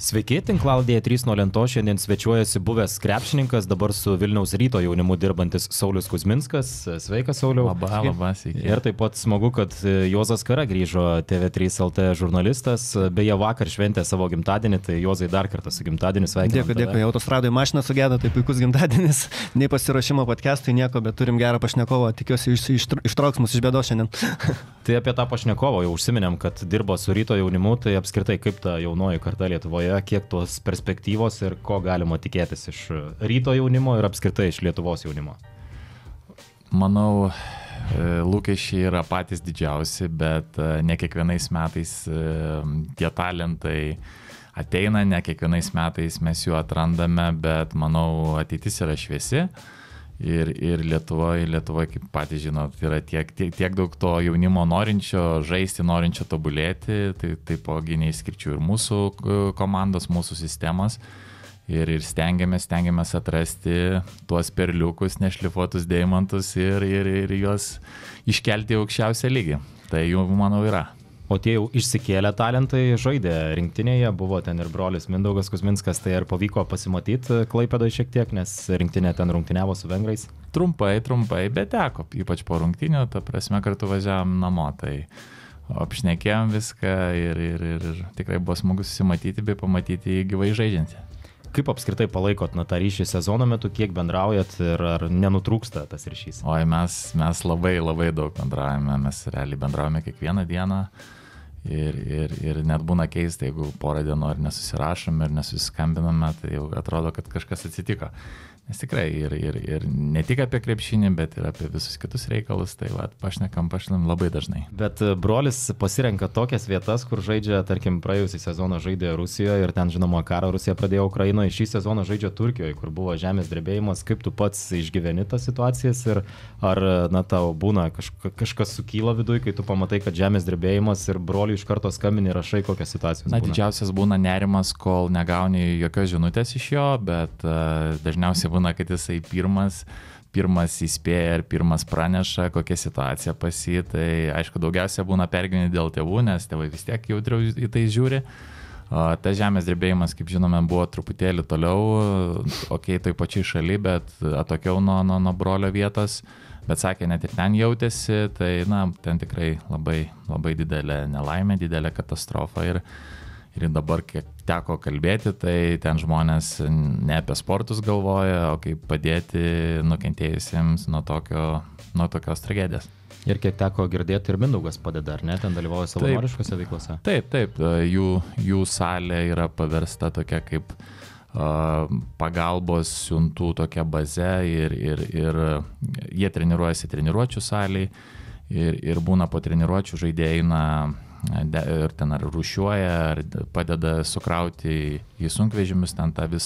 Sveiki, tinklalaidėje 3 nuo lentos šiandien svečiuojasi buvęs krepšininkas, dabar su Vilniaus Ryto jaunimu dirbantis Saulius Kuzminskas. Sveikas, Sauliau. Labas, sveiki. Ir taip pat smagu, kad Juozas Kara grįžo, TV3 LT žurnalistas. Beje, vakar šventė savo gimtadienį, tai Juozai dar kartą su gimtadieniu sveikinu. Dėkui, autostradoje mašina sugėda, tai puikus gimtadienis. Nei pasiruošimo podcast'ui nieko, bet turim gerą pašnekovą, tikiuosi ištrauks mus iš bėdos šiandien. Tai apie tą pašnekovą jau užsiminėm, kad dirbo su Ryto jaunimu, tai apskritai kaip ta jaunoji karta Lietuvoje, kiek tos perspektyvos ir ko galima tikėtis iš Ryto jaunimo ir apskritai iš Lietuvos jaunimo? Manau, lūkesčiai yra patys didžiausi, bet ne kiekvienais metais tie talentai ateina, ne kiekvienais metais mes jų atrandame, bet manau ateitis yra šviesi. Ir Lietuvoje, kaip patys žinot, yra tiek daug to jaunimo norinčio žaisti, norinčio tobulėti, tai taipogi neišskirčiau ir mūsų komandos, mūsų sistemos. Ir stengiamės atrasti tuos perliukus, nešlifuotus deimantus ir juos iškelti į aukščiausią lygį. Tai jų, manau, yra. O tie jau išsikėlę talentai žaidė rinktinėje, buvo ten ir brolis Mindaugas Kuzminskas, tai ar pavyko pasimatyti Klaipėdoje šiek tiek, nes rinktinė ten rungtyniavo su vengrais? Trumpai, bet teko, ypač po rungtynių, ta prasme kartu važiavom namo, tai apšnekėjom viską ir tikrai buvo smagu susimatyti bei pamatyti gyvai žaidžiantį. Kaip apskritai palaikot tą ryšį sezono metu, kiek bendraujat ir ar nenutrūksta tas ryšys? Oi, mes labai daug bendraujame, mes realiai bendraujame kiekvieną dieną ir net būna keista, jeigu porą dienų ir nesusirašome ir nesusiskambiname, tai jau atrodo, kad kažkas atsitiko. Nes tikrai ir ne tik apie krepšinį, bet ir apie visus kitus reikalus, tai pašnekam labai dažnai. Bet brolis pasirenka tokias vietas, kur žaidžia, tarkim, praėjusį sezoną žaidė Rusijoje ir ten, žinoma, karą Rusija pradėjo Ukrainoje, šį sezoną žaidžia Turkijoje, kur buvo žemės drebėjimas. Kaip tu pats išgyveni tas situacijas ir ar, tau būna kažkas sukyla viduj, kai tu pamatai, kad žemės drebėjimas ir broliui iš karto skambini ir rašai, kokios situacijos būna? Didžiausias būna nerimas, kol negauni jokios žinutės iš jo, bet dažniausiai būna, kad jisai pirmas įspėja ir pirmas praneša, kokia situacija pas jį. Tai aišku, daugiausia būna pergyveni dėl tėvų, nes tėvai vis tiek jautriau į tai žiūri. Ta žemės drebėjimas, kaip žinome, buvo truputėlį toliau, toj pačiai šaly, bet atokiau nuo brolio vietos. Bet sakė, net ir ten jautėsi, tai ten tikrai labai didelė nelaimė, didelė katastrofa. Ir dabar, kiek teko kalbėti, tai ten žmonės ne apie sportus galvoja, o kaip padėti nukentėjusiems nuo tokios tragedijos. Ir kiek teko girdėti, ir Mindaugas padeda, ar ne? Ten dalyvauja savanoriškose veiklose? Taip. Jų salė yra paversta tokia kaip pagalbos siuntų tokia baze ir jie treniruojasi treniruočių salėj ir būna po treniruočių žaidėjai ir ten ar rūšiuoja, ar padeda sukrauti į sunkvežimius ten tą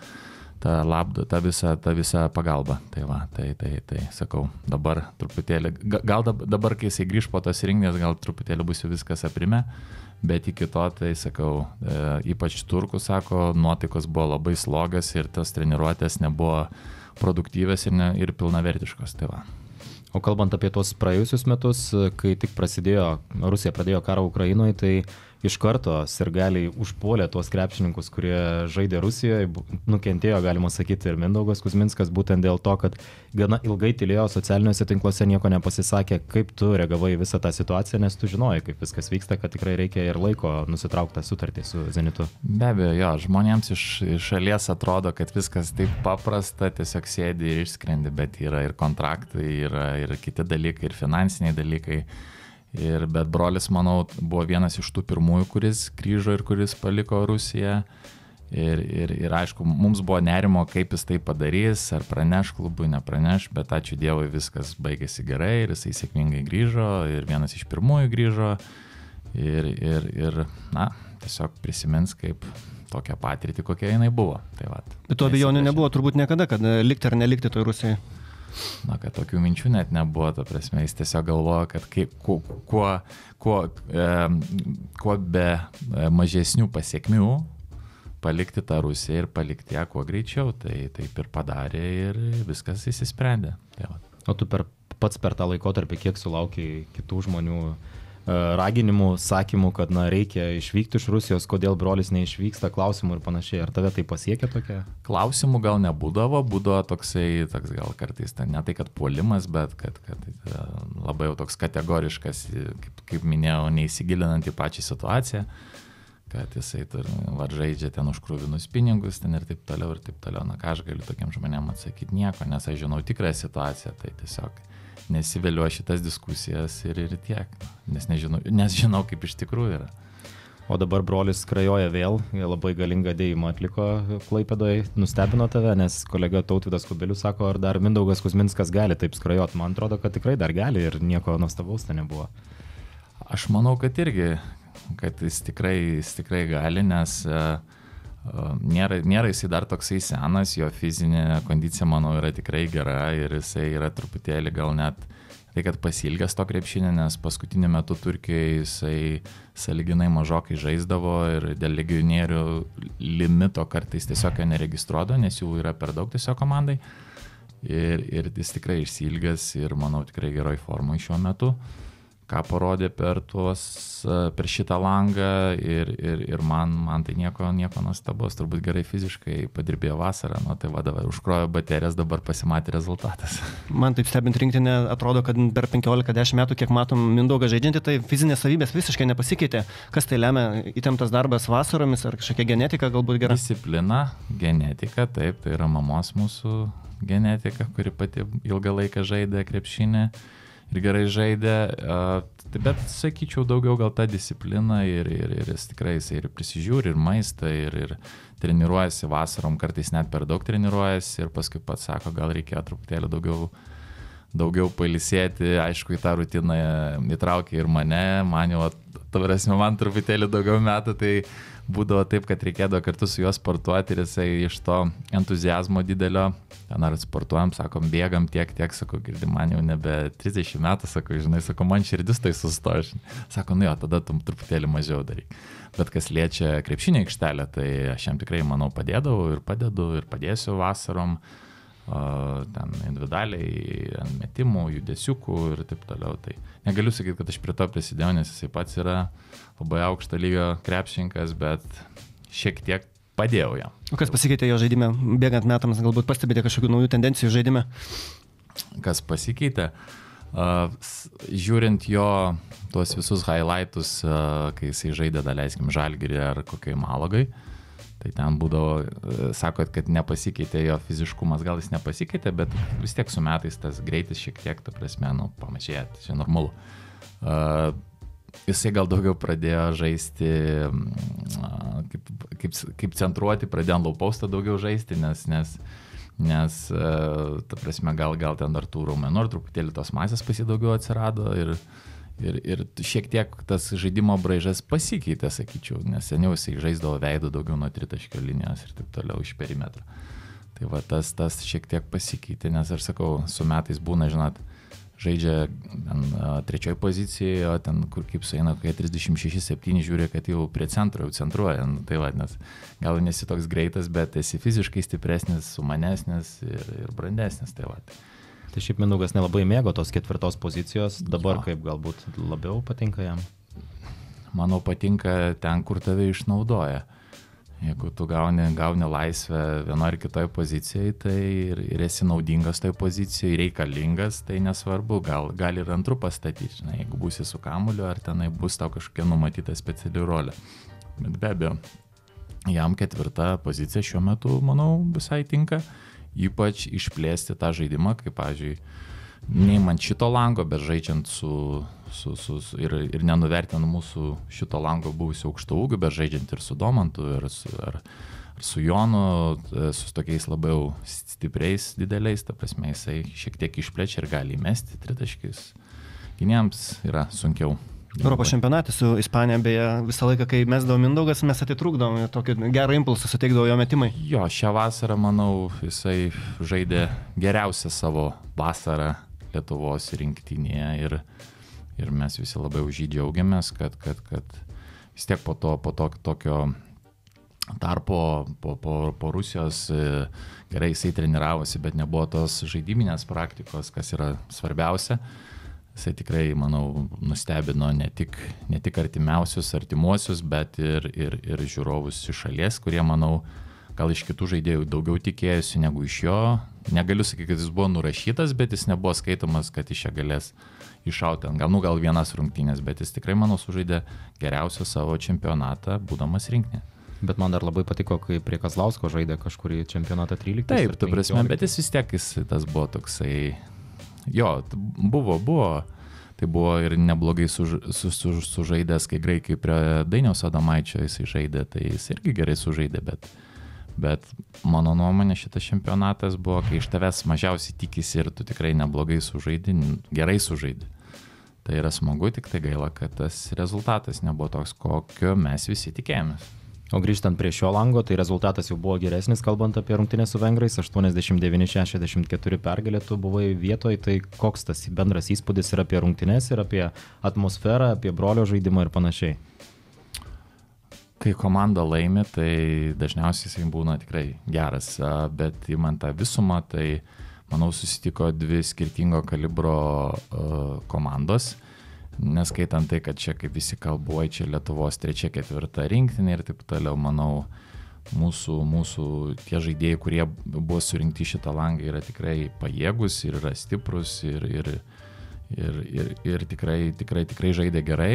visą pagalbą. Tai sakau, dabar truputėlį, gal dabar, kai jisai grįž po tos rinktinės, gal truputėlį bus jau viskas aprime, bet iki to, tai sakau, ypač turkų, sako, nuotaikos buvo labai slogas ir tas treniruotės nebuvo produktyvios ir pilnavertiškos. O kalbant apie tos praėjusius metus, kai tik Rusija pradėjo karą Ukrainoje, tai iš karto sirgaliai užpuolė tuos krepšininkus, kurie žaidė Rusijoje. Nukentėjo, galima sakyti, ir Mindaugas Kuzminskas, būtent dėl to, kad gana ilgai tylėjo socialiniuose tinkluose, nieko nepasisakė. Kaip tu reagavai visą tą situaciją, nes tu žinojai, kaip viskas vyksta, kad tikrai reikia ir laiko nusitraukti sutartį su Zenitu? Be abejo, jo, žmonėms iš šalies atrodo, kad viskas taip paprasta, tiesiog sėdi ir išskrendi, bet yra ir kontraktai, yra ir kiti dalykai, ir finansiniai dalykai. Bet brolis, manau, buvo vienas iš tų pirmųjų, kuris grįžo ir kuris paliko Rusiją. Ir aišku, mums buvo nerimo, kaip jis tai padarys, ar praneš klubui, nepraneš, bet ačiū Dievui viskas baigėsi gerai ir jisai sėkmingai grįžo ir vienas iš pirmųjų grįžo. Ir tiesiog prisimins kaip tokią patirtį, kokia jinai buvo. Bet to abejonių nebuvo turbūt niekada, kad likti ar nelikti toj Rusijai? Kad tokių minčių net nebuvo, ta prasme, jis tiesiog galvoja, kad kuo be mažesnių pasiekmių palikti tą Rusiją ir palikti ją kuo greičiau, tai taip ir padarė ir viskas įsisprendė. O tu pats per tą laikotarpį kiek sulaukiai kitų žmonių raginimų, sakymų, kad reikia išvykti iš Rusijos, kodėl brolis neišvyksta, klausimų ir panašiai. Ar tave tai pasiekia tokia? Klausimų gal nebūdavo, būdavo toks gal kartais, ne tai kad puolimas, bet kad labai jau toks kategoriškas, kaip minėjau, neįsigilinant į pačią situaciją, kad jisai žaidžia ten už krūvinus pinigus ten ir taip toliau. Na ką aš galiu tokiam žmonėm atsakyti nieko, nes aš žinau tikrąją situaciją, tai tiesiog nesiveliu šitas diskusijas ir tiek, nes žinau, kaip iš tikrųjų yra. O dabar brolis skrajoja vėl, labai galingą dėjimą atliko Klaipėdoje. Nustebino tave, nes kolega Tautvydas Kubilius sako, ar dar Mindaugas Kuzminskas gali taip skrajoti. Man atrodo, kad tikrai dar gali ir nieko nuostabaus ten nebuvo. Aš manau, kad irgi, kad jis tikrai gali, nes nėra jisai dar toksai senas, jo fizinė kondicija, manau, yra tikrai gera ir jisai yra truputėlį gal net tai, kad pasilgęs to krepšinio, nes paskutiniu metu Turkijoje jisai sąlyginai mažokai žaisdavo ir dėl legionierių limito kartais tiesiog neregistruodavo, nes jų yra per daug tiesiog komandai ir jis tikrai išsilgęs ir manau tikrai geroj formai šiuo metu. Ką parodė per šitą langą ir man tai nieko nuostabos, turbūt gerai fiziškai padirbėjo vasarą, tai vadovai užkrojo baterijas, dabar pasimatė rezultatas. Man taip stebint rinktinę atrodo, kad per 15-10 metų, kiek matom Mindaugą žaidžiantį, tai fizinės savybės visiškai nepasikeitė. Kas tai lemia? Įtemptas darbas vasaromis ar kažkokia genetika galbūt gera? Disciplina, genetika, taip, tai yra mamos mūsų genetika, kuri pati ilgą laiką žaidė krepšinį. Ir gerai žaidė, bet sakyčiau daugiau gal ta disciplina ir jis tikrai ir prisižiūri ir maistą ir treniruojasi vasarom, kartais net per daug treniruojasi ir paskui pats sako, gal reikėjo truputėlį daugiau pailsėti, aišku, į tą rutiną įtraukė ir man truputėlį daugiau metų, tai būdavo taip, kad reikėdavo kartu su juo sportuoti ir jisai iš to entuzijazmo didelio, ten ar sportuojam, sakom, bėgam tiek, sakau, girdi, man jau nebe 30 metų, sakau, man širdis tai sustoja, sako, tada tu truputėlį mažiau daryk. Bet kas liečia krepšinio aikštelę, tai aš jam tikrai, manau, padedu ir padėsiu vasarom, ten individualiai, metimų, judesiukų ir taip toliau. Tai negaliu sakyti, kad aš prie to prisidėjau, nes jisai pats yra labai aukšto lygio krepšininkas, bet šiek tiek padėjau jam. O kas pasikeitė jo žaidime? Bėgant metams galbūt pastebėte kažkokių naujų tendencijų žaidime? Kas pasikeitė? Žiūrint jo tuos visus highlightus, kai jisai žaidė, daleiskim, Žalgirį ar kokiai Malagai, tai ten būdavo, sakot, kad nepasikeitė jo fiziškumas, gal jis nepasikeitė, bet vis tiek su metais tas greitis šiek tiek, ta prasme, pamažėja, tai čia normalu. Jisai gal daugiau pradėjo žaisti, kaip centruoti, pradėjo low postą daugiau žaisti, nes ta prasme, gal ten dar tų raumenų ir truputėlį tos masės daugiau atsirado ir šiek tiek tas žaidimo braižas pasikeitė, sakyčiau, nes seniau jisai žaisdavo veidu daugiau nuo tritaškio linijos ir taip toliau iš perimetro. Tai va tas šiek tiek pasikeitė, nes aš sakau, su metais būna, žinot, žaidžia trečioje pozicijoje, o ten, kur kaip sueina, kokie 36-7 žiūri, kad jau prie centro, jau centruoja. Tai va, nes gal nesi toks greitas, bet esi fiziškai stipresnis, sumanesnis ir brandesnis. Tai va. Tai šiaip Mindaugas nelabai mėgo tos ketvirtos pozicijos, dabar kaip galbūt labiau patinka jam? Manau, patinka ten, kur tave išnaudoja. Jeigu tu gauni laisvę vienoje ar kitoje pozicijoje, tai ir esi naudingas toje pozicijoje, reikalingas, tai nesvarbu, gal ir antru pastatyti, jeigu būsi su kamuliu, ar tenai bus tau kažkokia numatyta speciali rolė. Bet be abejo, jam ketvirta pozicija šiuo metu, manau, visai tinka, ypač išplėsti tą žaidimą, kaip, pavyzdžiui, neimant šito lango, bet žaidžiant ir nenuvertinant mūsų šito lango buvusių aukštų ūgių, bet žaidžiant ir su Domantu, ir su Jonu, su tokiais labiau stipriais, dideliais, ta prasme, jisai šiek tiek išplečia ir gali įmesti tritaškius. Gynėjams yra sunkiau. Europos čempionate su Ispanija, beje, visą laiką, kai mesdavo Mindaugas, mes atitrūkdavom, tokį gerą impulsą suteikdavo jo metimai. Jo, šią vasarą, manau, jisai žaidė geriausią savo vasarą Lietuvos rinktinėje ir mes visi labai už jį džiaugiamės, kad vis tiek po tokio tarpo po Rusijos gerai jisai treniravosi, bet nebuvo tos žaidiminės praktikos, kas yra svarbiausia. Jisai tikrai, manau, nustebino ne tik artimuosius, bet ir žiūrovus iš šalies, kurie, manau, gal iš kitų žaidėjų daugiau tikėjusi negu iš jo. Negaliu sakyti, kad jis buvo nurašytas, bet jis nebuvo skaitomas, kad iš čia galės iššauti. Gal vienas rungtynės, bet jis tikrai, manau, sužaidė geriausią savo čempionatą, būdamas rinktinėje. Bet man dar labai patiko, kai prie Kazlausko žaidė kažkurį čempionatą 13. Taip, tu prasme, bet jis vis tiek, tas buvo toksai, jo, buvo, tai buvo ir neblogai sužaidęs, kai graikai prie Dainiaus Adomaičio jis žaidė, tai jis irgi gerai sužaidė, bet mano nuomonė šitas čempionatas buvo, kai iš tavęs mažiausiai tikisi ir tu tikrai neblogai sužaidė, gerai sužaidė. Tai yra smagu, tik tai gaila, kad tas rezultatas nebuvo toks, kokio mes visi tikėjomės. O grįžtant prie šio lango, tai rezultatas jau buvo geresnis, kalbant apie rungtynę su vengrais, 89-64 pergalė, tu buvai vietoje, tai koks tas bendras įspūdis ir apie rungtynės, ir apie atmosferą, apie brolio žaidimą ir panašiai? Kai komanda laimi, tai dažniausiai jis būna tikrai geras, bet įmant tą visumą, tai manau susitiko dvi skirtingo kalibro komandos. Neskaitant tai, kad čia kaip visi kalbuoja, čia Lietuvos 3-4 rinktinė ir taip toliau, manau, mūsų tie žaidėjai, kurie buvo surinkti šitą langą, yra tikrai pajėgus ir yra stiprus ir tikrai žaidė gerai.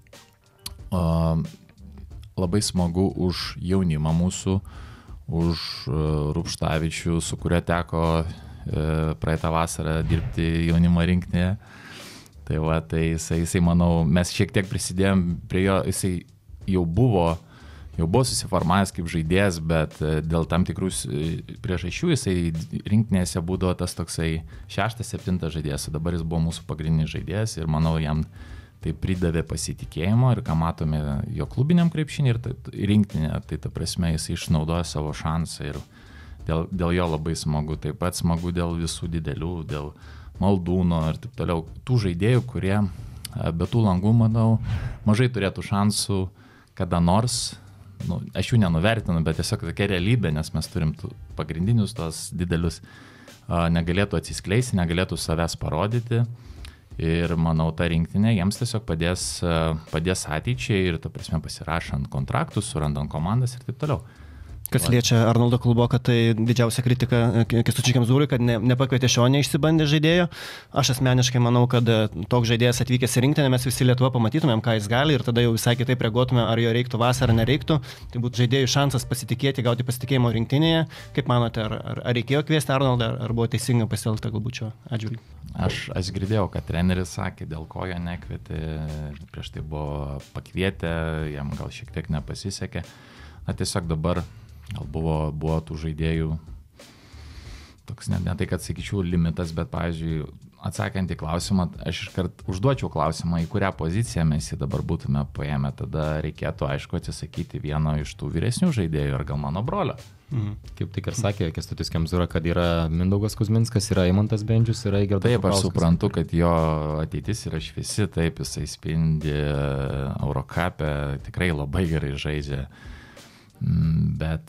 Labai smagu už jaunimą mūsų, už Rupštavičių, su kuria teko praeitą vasarą dirbti jaunimo rinktinėje. Tai va, tai jisai, manau, mes šiek tiek prisidėjom prie jo, jisai jau buvo susiformavęs kaip žaidėjas, bet dėl tam tikrų priežasčių jisai rinktinėse būdavo tas toksai 6-7 žaidėjas, o dabar jis buvo mūsų pagrindinis žaidėjas ir manau, jam tai pridavė pasitikėjimo ir ką matome jo klubiniam krepšinį ir rinktinė, tai ta prasme jisai išnaudoja savo šansą ir dėl jo labai smagu, taip pat smagu dėl visų didelių, dėl Maldūno ir taip toliau, tų žaidėjų, kurie be tų langų, manau, mažai turėtų šansų kada nors, aš jų nenuvertinu, bet tiesiog tokia realybė, nes mes turim pagrindinius tos didelius, negalėtų atsiskleisti, negalėtų savęs parodyti ir manau, ta rinktinė jiems tiesiog padės ateičiai ir, ta prasme, pasirašant kontraktus, surandant komandas ir taip toliau. Kas liečia Arnoldo Kulboką, tai didžiausia kritika Kęstučiui Kemzūrui, kad nepakvietė šio neišsibandė žaidėjo. Aš asmeniškai manau, kad toks žaidėjas atvykęs į rinktinę, mes visi Lietuva pamatytumėm, ką jis gali ir tada jau visai kitaip reaguotume, ar jo reiktų vasarą, nereiktų. Tai būtų žaidėjų šansas pasitikėti, gauti pasitikėjimo rinktinėje. Kaip manote, ar reikėjo kviesti Arnoldą, ar buvo teisinga pasielgta galbūt šio atžvilgiu? Aš girdėjau, kad treneris sakė, dėl ko jo nekvietė, prieš tai buvo pakvietę, jam gal šiek tiek nepasisekė. Tiesiog dabar gal buvo tų žaidėjų toks, ne tai, kad sakyčiau, limitas, bet, pavyzdžiui, atsakant į klausimą, aš iškart užduočiau klausimą, į kurią poziciją mes jį dabar būtume paėmę, tada reikėtų, aišku, atsisakyti vieno iš tų vyresnių žaidėjų, ar gal mano brolio. Kaip tik ir sakė Kęstutis Kemzūra, kad yra Mindaugas Kuzminskas, yra Eimantas Bendžius, yra Eigardas Taip, Bukauskas. aš suprantu, kad jo ateitis yra šviesi, taip, jisai spindi Eurocape, tikrai labai gerai žaidžia. Bet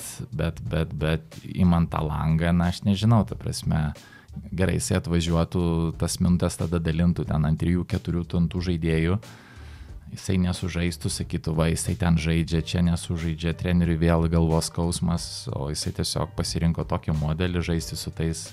įmant tą langą, aš nežinau, ta prasme, gerai, jisai atvažiuotų, tas minutės tada dalintų ten ant 3-4 tontų žaidėjų, jisai nesužaistų, sakytų, va, jisai ten žaidžia, čia nesužaidžia, treneriui vėl galvos skausmas, o jisai tiesiog pasirinko tokį modelį žaisti su tais,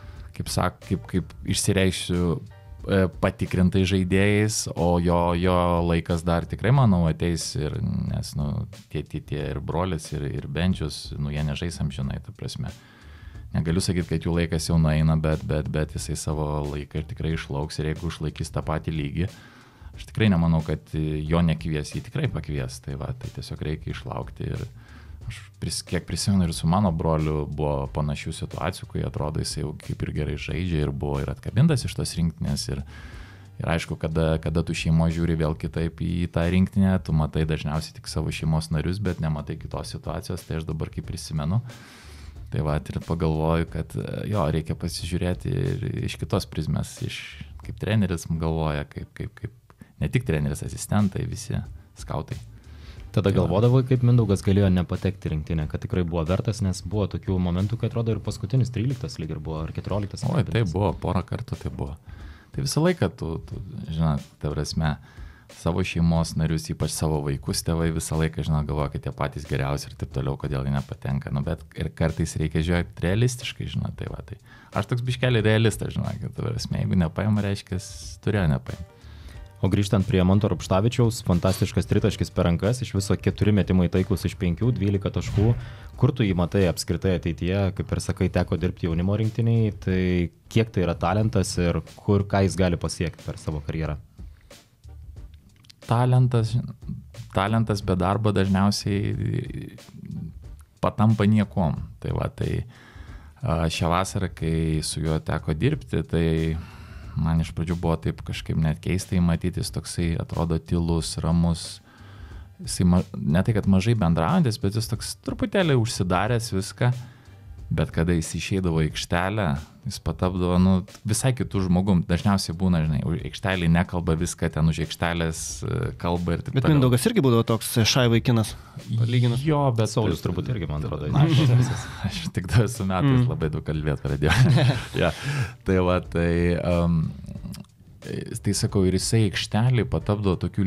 kaip išsireikščiau, patikrintai žaidėjais, o jo laikas dar tikrai, manau, ateis ir, nes, tie ir brolis, ir Bendžius, jie nežais amžinai, ta prasme. Negaliu sakyti, kad jų laikas jau nueina, bet jisai savo laiką ir tikrai išlauks ir jeigu išlaikys tą patį lygį, aš tikrai nemanau, kad jo nekvies, jį tikrai pakvies, tai tiesiog reikia išlaukti ir aš kiek prisimenu ir su mano broliu buvo panašių situacijų, kai atrodo jisai jau kaip ir gerai žaidžia ir buvo ir atkabintas iš tos rinktinės ir aišku, kada tu šeimo žiūri vėl kitaip į tą rinktinę, tu matai dažniausiai tik savo šeimos narius, bet nematai kitos situacijos, tai aš dabar kaip prisimenu. Tai ir pagalvoju, kad jo, reikia pasižiūrėti ir iš kitos prizmės, kaip treneris galvoja, kaip ne tik treneris, asistentai, visi skautai. Tada galvodavai, kaip Mindaugas galėjo nepatekti rinktinę, kad tikrai buvo vertas, nes buvo tokių momentų, kai atrodo ir paskutinis 13 lyg ir buvo, ar 14. Oi, tai buvo, porą kartų tai buvo. Tai visą laiką tu žinot, ta prasme, savo šeimos narius, ypač savo vaikus tėvai visą laiką, žinot, galvoja, kad jie patys geriausi ir taip toliau, kodėl jie nepatenka. Nu, bet ir kartais reikia žiūrėti realistiškai, žinot, tai va. Tai aš toks biškelį realistas, žinot, kad ta prasme, jeigu nepaima, reiškia, turėjo nepaima. O grįžtant prie Manto Rupštavičiaus, fantastiškas tritaškis per rankas, iš viso 4 metimai taiklus iš 5, 12 taškų. Kur tu jį matai apskritai ateityje, kaip ir sakai, teko dirbti jaunimo rinktiniai, tai kiek tai yra talentas ir ką jis gali pasiekti per savo karjerą? Talentas be darbo dažniausiai patampa niekom. Tai va, tai šią vasarą, kai su juo teko dirbti, tai man iš pradžių buvo taip kažkaip net keistai matyti, jis toksai atrodo tylus, ramus, jisai ne tai, kad mažai bendraujantis, bet jis toks truputėlį užsidaręs viską, bet kada jis išeidavo į aikštelę, jis patapdavo visai kitų žmogum, dažniausiai būna, žinai, aikštelį nekalba viską, ten už aikštelės kalba ir taip toliau. Bet Mindaugas irgi būdavo toks šai vaikinas, palyginus. Jo, bet Saulius turbūt irgi, man atrodo. Aš tik dar su metais labai daug kalbėti pradėjau. Ja, tai va, tai sakau, ir jisai aikštelį patapdavo tokių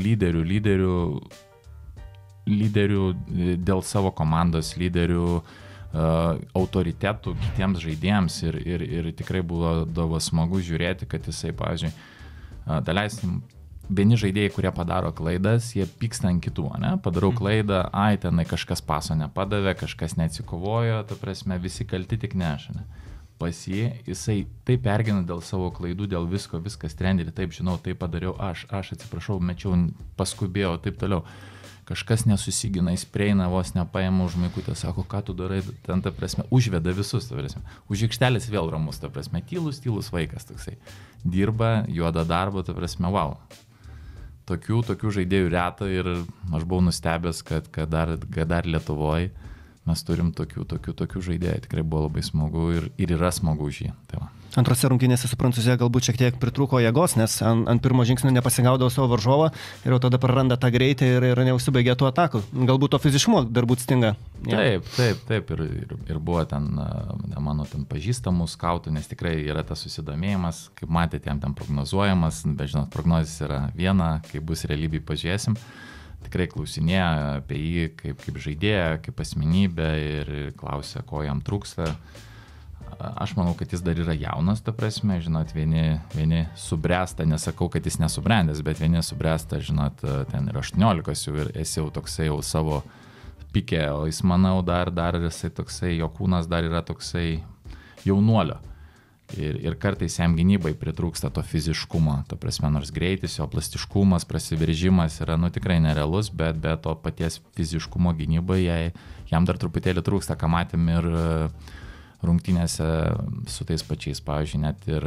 lyderių dėl savo komandos, lyderių autoritetų kitiems žaidėjams ir tikrai buvo smagu žiūrėti, kad jisai, pavyzdžiui, daleiskim, vieni žaidėjai, kurie padaro klaidas, jie pyksta ant kitų, ne? Padarau klaidą, tenai kažkas paso nepadavė, kažkas neatsikovojo, ta prasme, visi kalti tik ne aš, ne? Pas jisai taip pergina dėl savo klaidų, dėl viskas treneri, taip žinau, taip padariau aš atsiprašau, mečiau, paskubėjau, taip toliau. Kažkas nesusigina, jis prieina, vos nepaima už maikutę, sako, ką tu darai, ten, ta prasme, užveda visus, ta prasme. Už aikštelės vėl ramus, ta prasme, tylus vaikas toksai. Dirba, juoda darbo, ta prasme, wow. Tokių žaidėjų reta ir aš buvau nustebęs, kad dar Lietuvoje mes turim tokių žaidėjų. Tikrai buvo labai smagu ir yra smagu už jį. Tai va. Antrose rungtynėse su Prancūzija galbūt šiek tiek pritrūko jėgos, nes ant pirmo žingsnio nepasigaudavo savo varžovą ir jau tada praranda tą greitį ir neužsibaigė tų atakų. Galbūt to fiziškumo dar būt stinga. Ja. Taip. Ir buvo ten, mano ten pažįstamų skautų, nes tikrai yra tas susidomėjimas, kaip matėte, jam ten prognozuojamas, bet žinot, prognozės yra viena, kai bus realybėj pažiūrėsim. Tikrai klausinėja apie jį kaip žaidėją, kaip asmenybę ir klausia, ko jam trūksta. Aš manau, kad jis dar yra jaunas, ta prasme, žinot, vieni subręsta, nesakau, kad jis nesubrendęs, bet vieni subręsta, žinot, ten yra 18 jau ir esi jau toksai jau savo pikė, o jis, manau, dar jisai toksai, jo kūnas dar yra toksai jaunuolio. Ir kartais jam gynybai pritrūksta to fiziškumo, ta prasme, nors greitis, jo plastiškumas, prasiveržimas yra, tikrai nerealus, bet be to paties fiziškumo gynybai jam dar truputėlį trūksta, ką matėm ir rungtynėse su tais pačiais, pavyzdžiui, net ir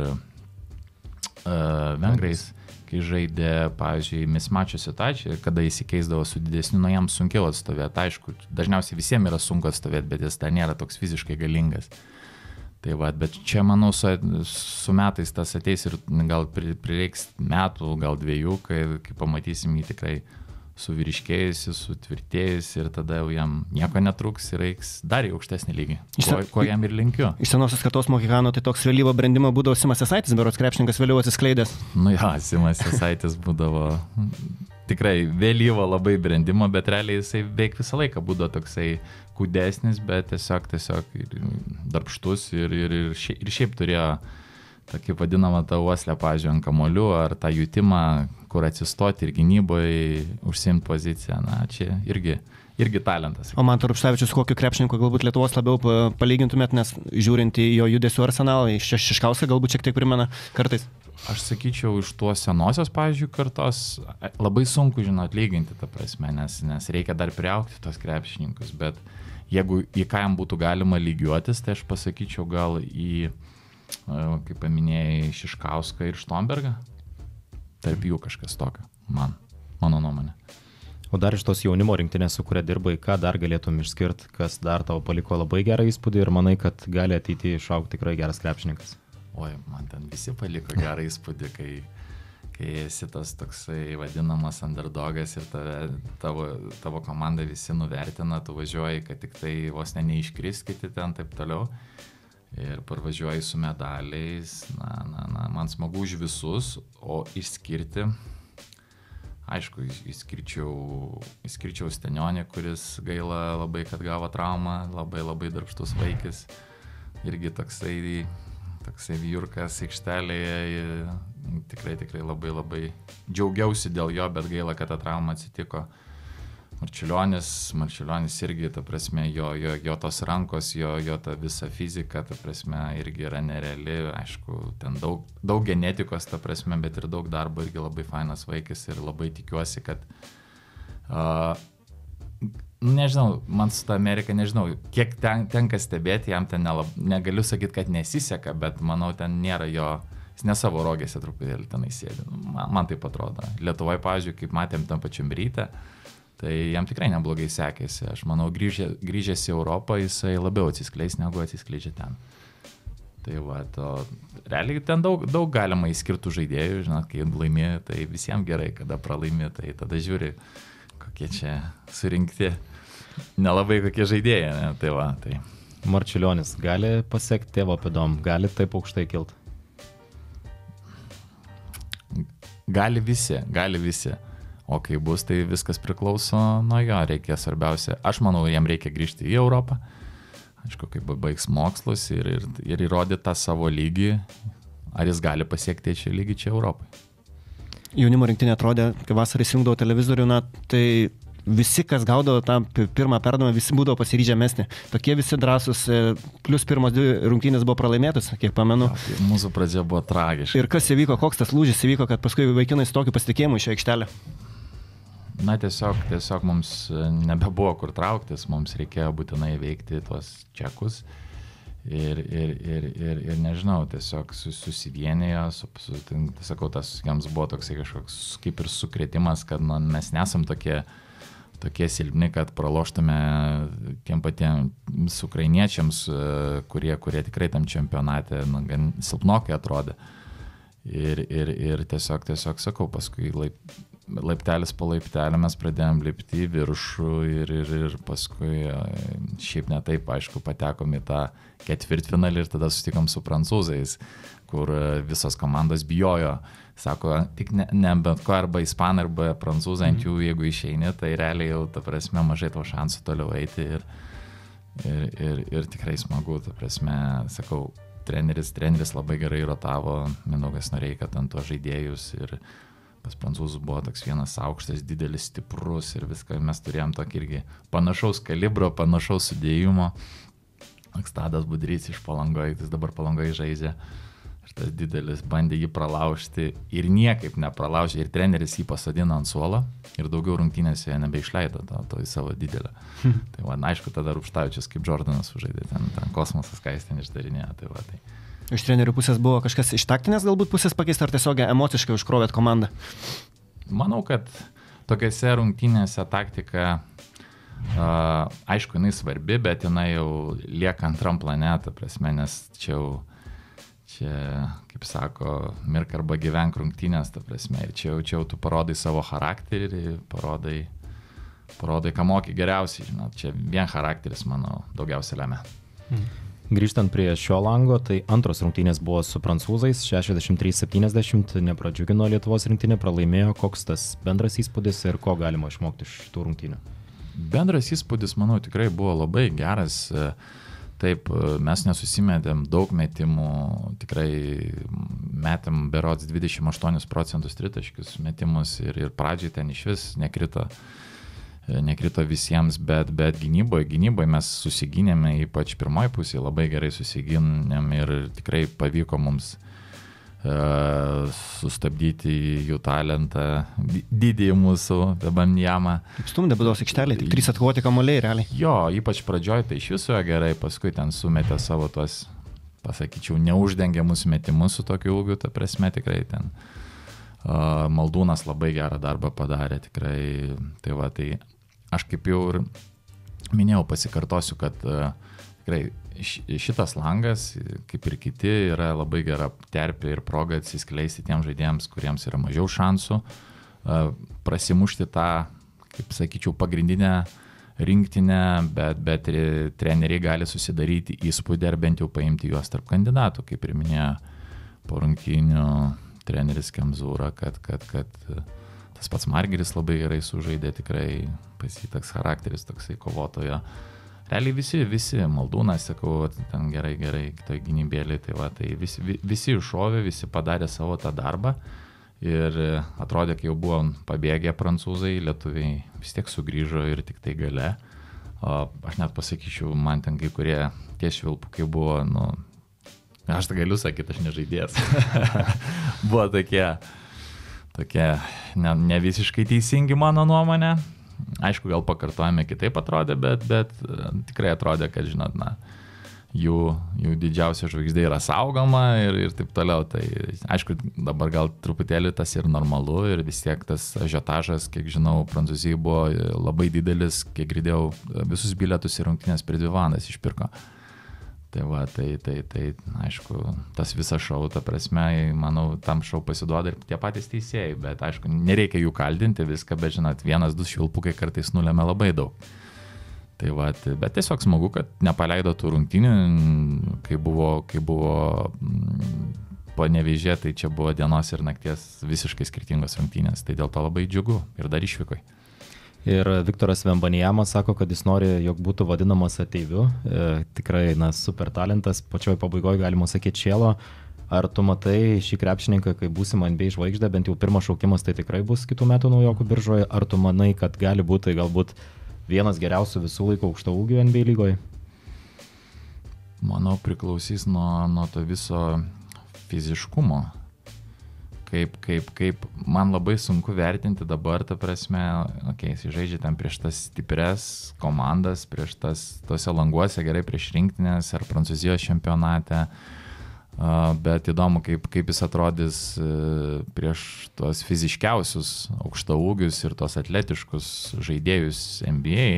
vengrais, kai žaidė, pavyzdžiui, mismačio situaciją, kada įsikeisdavo su didesniu, jam sunkiau atstovėti, aišku, dažniausiai visiems yra sunku atstovėti, bet jis dar nėra toks fiziškai galingas. Tai va, bet čia, manau, su metais tas ateis ir gal prireiks metų, gal 2, kai pamatysim jį tikrai suvyriškėjusi, sutvirtėjusi ir tada jau jam nieko netrūks ir reiks dar į aukštesnį lygį, ko jam ir linkiu. Iš senosios kartos Mohikano tai toks vėlyvo brendimo būdavo Simas Jasaitis, berods krepšininkas vėliau atsiskleidęs. Simas Jasaitis būdavo tikrai vėlyvo labai brendimo, bet realiai jisai beveik visą laiką būdavo toksai kūdesnis, bet tiesiog darbštus ir šiaip turėjo tokį vadinamą tą uoslę, pavyzdžiui, ant kamolių ar tą jutimą, kur atsistoti ir gynyboje užsiimti poziciją. Čia irgi talentas. O Manto Rupštavičius, kokiu krepšininku galbūt Lietuvos labiau palygintumėt, nes žiūrint į jo judesių arsenalą, iš Šiškauską galbūt šiek tiek primena kartais? Aš sakyčiau, iš tuos senosios, pavyzdžiui, kartos labai sunku, žinot, lyginti, ta prasme, nes reikia dar priaugti tos krepšininkus, bet jeigu į ką jam būtų galima lygiuotis, tai aš pasakyčiau gal į, kaip paminėjai, Šiškauską ir Štombergą. Tarp jų kažkas tokio, mano nuomonė. O dar iš tos jaunimo rinktinės, su kuria dirbai, ką dar galėtum išskirti, kas dar tau paliko labai gerą įspūdį ir manai, kad gali ateityje išaugti tikrai geras krepšininkas? Oi, man ten visi paliko gerą įspūdį, kai esi tas toksai vadinamas underdogas ir tavo komanda visi nuvertina, tu važiuoji, kad tik tai vos neiškris kiti ten taip toliau. ir parvažiuoji su medaliais, man smagu už visus, o išskirti, aišku, išskirčiau Stenionį, kuris gaila labai, kad gavo traumą, labai darbštus vaikis, irgi toksai vyjurkas aikštelėje, tikrai labai džiaugiausi dėl jo, bet gaila, kad ta trauma atsitiko. Marčiulionis irgi, ta prasme, jo tos rankos, jo ta visa fizika, ta prasme, irgi yra nereali, aišku, ten daug genetikos, ta prasme, bet ir daug darbo, irgi labai fainas vaikis ir labai tikiuosi, kad, nežinau, man su ta Amerika, nežinau, kiek tenka stebėti, jam ten negaliu sakyti, kad nesiseka, bet manau, ten nėra jo, jis ne savo rogėse truputėlį tenai sėdi, man taip atrodo. Lietuvoje, pavyzdžiui, kaip matėm tam pačiam ryte, tai jam tikrai neblogai sekėsi. Aš manau, grįžęs į Europą, jisai labiau atsiskleis, negu atsiskleidžia ten. Tai va, realiai ten daug galima įskirtų žaidėjų, žinot, kai laimi, tai visiems gerai, kada pralaimi, tai tada žiūri, kokie čia surinkti, nelabai kokie žaidėjai, ne? Tai va, tai. Marčiulionis gali pasiekti tėvo pėdom, gali taip aukštai kilti? Gali visi. O kai bus, tai viskas priklauso nuo jo, reikia svarbiausia. Aš manau, jam reikia grįžti į Europą. Aišku, kai baigs mokslus ir įrodyti tą savo lygį, ar jis gali pasiekti čia lygį čia Europai. Jaunimo rinktinė atrodė, kai vasarą įsijungdavo televizorių, tai visi, kas gaudavo tą pirmą perdavimą, visi būdavo pasiryžę mesti. Tokie visi drąsūs, plus pirmos 2 rungtynės buvo pralaimėtos, kiek pamenu. Ja, tai mūsų pradžia buvo tragiška. Ir kas įvyko, koks tas lūžis įvyko, kad paskui vaikinai su tokiu pasitikėjimu iš aikštelę? Na, tiesiog mums nebebuvo kur trauktis, mums reikėjo būtinai veikti tuos čekus ir nežinau, tiesiog susivienėjo, sakau, tas jiems buvo toksai kažkoks kaip ir sukrėtimas, kad mes nesam tokie silpni, kad praloštume tiem patiems ukrainiečiams, kurie tikrai tam čempionate gan silpnokai atrodė. Ir tiesiog sakau, paskui laiptelis po laiptelį mes pradėjom lipti į viršų ir paskui šiaip ne taip, aišku, patekom į tą ketvirtfinalį ir tada susitikom su prancūzais, kur visos komandos bijojo. Sako, tik ne bet ko, arba ispanai, arba prancūzai ant jų, jeigu išeini, tai realiai jau, ta prasme, mažai tavo šansų toliau eiti ir tikrai smagu, ta prasme, sakau, treneris labai gerai rotavo, Mindaugas Noreika ten tuos žaidėjus ir pas prancūzų buvo toks vienas aukštas, didelis, stiprus ir viską, mes turėjom tokį irgi panašaus kalibro, panašaus sudėjimo. Tadas Budrys iš Palangoje, jis dabar Palangoje žaidžia ir tas didelis bandė jį pralaužti ir niekaip nepralaužė ir treneris jį pasodino ant suolo ir daugiau rungtynėse jie nebeišleido to į savo didelę. Tai va, aišku, tada Rupštavičius kaip Jordanas sužaidė, ten kosmosas, ką jis ten išdarinėjo, tai va tai. Iš trenerių pusės buvo kažkas iš taktinės galbūt pusės pakeista, ar tiesiog emociškai užkrovėt komandą? Manau, kad tokiose rungtynėse taktika, aišku, jinai svarbi, bet jinai jau lieka antram plane, ta prasme, nes čia, kaip sako, mirk arba gyvenk rungtynės, ta prasme, ir čia tu parodai savo charakterį, parodai, ką moki geriausiai, žinot, čia vien charakteris, manau, daugiausia lemia. Grįžtant prie šio lango, tai antros rungtynės buvo su prancūzais, 63-70, nepradžiugino Lietuvos rinktinė, pralaimėjo. Koks tas bendras įspūdis ir ko galima išmokti iš tų rungtynių? Bendras įspūdis, manau, tikrai buvo labai geras. Taip, mes nesusimetėm daug metimų, tikrai metėm berods 28% tritaškius metimus ir pradžiai ten iš vis nekrito visiems, bet gynyboje mes susigynėme, ypač pirmoji pusė, labai gerai susigynėm ir tikrai pavyko mums sustabdyti jų talentą, didįjį mūsų Bebanjamą. Stumdė būdos aikštelė, tik 3 atkovoti kamuoliai realiai. Jo, ypač pradžioj tai iš viso gerai, paskui ten sumetė savo tuos, pasakyčiau, neuždengiamus metimus su tokiu ūgiu, ta prasme tikrai ten. Maldūnas labai gerą darbą padarė, tikrai, tai va, tai aš kaip jau ir minėjau, pasikartosiu, kad tikrai šitas langas, kaip ir kiti, yra labai gera terpė ir proga atsiskleisti tiems žaidėjams, kuriems yra mažiau šansų, prasimušti tą, kaip sakyčiau, pagrindinę rinktinę, bet treneriai gali susidaryti įspūdį ar bent jau paimti juos tarp kandidatų, kaip ir minėjo po rungtynių treneris Kemzūra, kad tas pats Margiris labai gerai sužaidė, tikrai pasitaks charakteris toksai kovotojo. Realiai visi Maldūnas, sakau, ten gerai, kitoj gynybėlį, tai visi iššovė, visi padarė savo tą darbą ir atrodė, kai jau buvo pabėgę prancūzai, lietuviai vis tiek sugrįžo ir tik tai gale. O aš net pasakyčiau, man ten kai kurie tie švilpukai buvo, aš tai galiu sakyti, aš nežaidėjas. Buvo tokie ne visiškai teisingi mano nuomonė. Aišku, gal pakartojame kitaip atrodė, bet tikrai atrodė, kad, žinot, jų didžiausia žvaigždė yra saugoma ir taip toliau. Tai aišku, dabar gal truputėlį tas ir normalu ir vis tiek tas ažiotažas, kiek žinau, Prancūzijai buvo labai didelis, kiek girdėjau, visus bilietus į rungtynes per 2 valandas išpirko. Tai aišku, tas visas šou, ta prasme, manau, tam šou pasiduoda ir tie patys teisėjai, bet aišku, nereikia jų kaldinti viską, bet žinot, 1-2 švilpukai kartais nulemia labai daug. Bet tiesiog smagu, kad nepaleido tų rungtynių, kai buvo Panevėžė, tai čia buvo dienos ir nakties visiškai skirtingos rungtynės, tai dėl to labai džiugu ir dar išvykoj. Ir Viktoras Vembaniamas sako, kad jis nori, jog būtų vadinamas ateiviu. Tikrai, super talentas, pačioj pabaigoje galima sakyti Čėlo. Ar tu matai šį krepšininką, kai būsim NBA žvaigždė, bent jau pirmas šaukimas tai tikrai bus kitų metų naujokų biržoje. Ar tu manai, kad gali būti galbūt vienas geriausių visų laikų aukštaūgių NBA lygoje? Manau, priklausys nuo to viso fiziškumo. Kaip man labai sunku vertinti dabar, ta prasme, jis žaidžia ten prieš tas stipres komandas, prieš tose languose, gerai prieš rinktinės ar Prancūzijos čempionate, bet įdomu, kaip jis atrodys prieš tuos fiziškiausius aukštaūgius ir tos atletiškus žaidėjus NBA.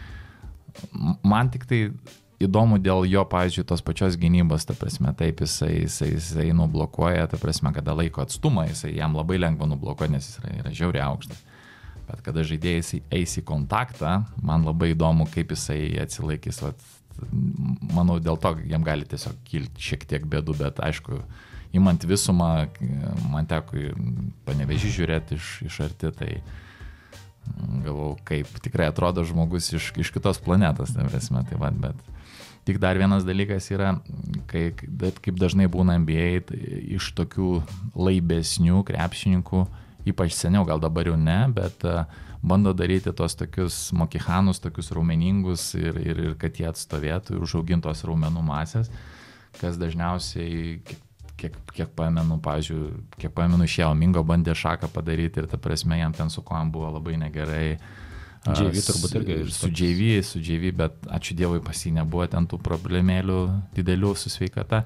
Man tik tai įdomu dėl jo, pavyzdžiui, tos pačios gynybos, ta prasme, taip jisai nublokuoja, ta prasme, kada laiko atstumą, jam labai lengva nublokuoti, nes jis yra žiauriai aukštas. Bet kada žaidėjai eis į kontaktą, man labai įdomu, kaip jisai atsilaikys. Manau, dėl to jam gali tiesiog kilti šiek tiek bėdų, bet aišku, imant visumą, man teko Panevėžį žiūrėti iš arti, tai galvau, kaip tikrai atrodo žmogus iš kitos planetos, ta prasme, bet tik dar vienas dalykas yra, kaip dažnai būna NBA, tai iš tokių laibesnių krepšininkų, ypač seniau, gal dabar jau ne, bet bando daryti tos tokius mokihanus, tokius raumeningus ir kad jie atstovėtų ir užaugintos raumenų masės, kas dažniausiai, kiek pamenu, išėjo Mingo bandė šaką padaryti ir ta prasme jam ten su kojom buvo labai negerai. JV turbūt irgi. Su JV, bet ačiū Dievui pas jį nebuvo ten tų problemėlių didelių su sveikata.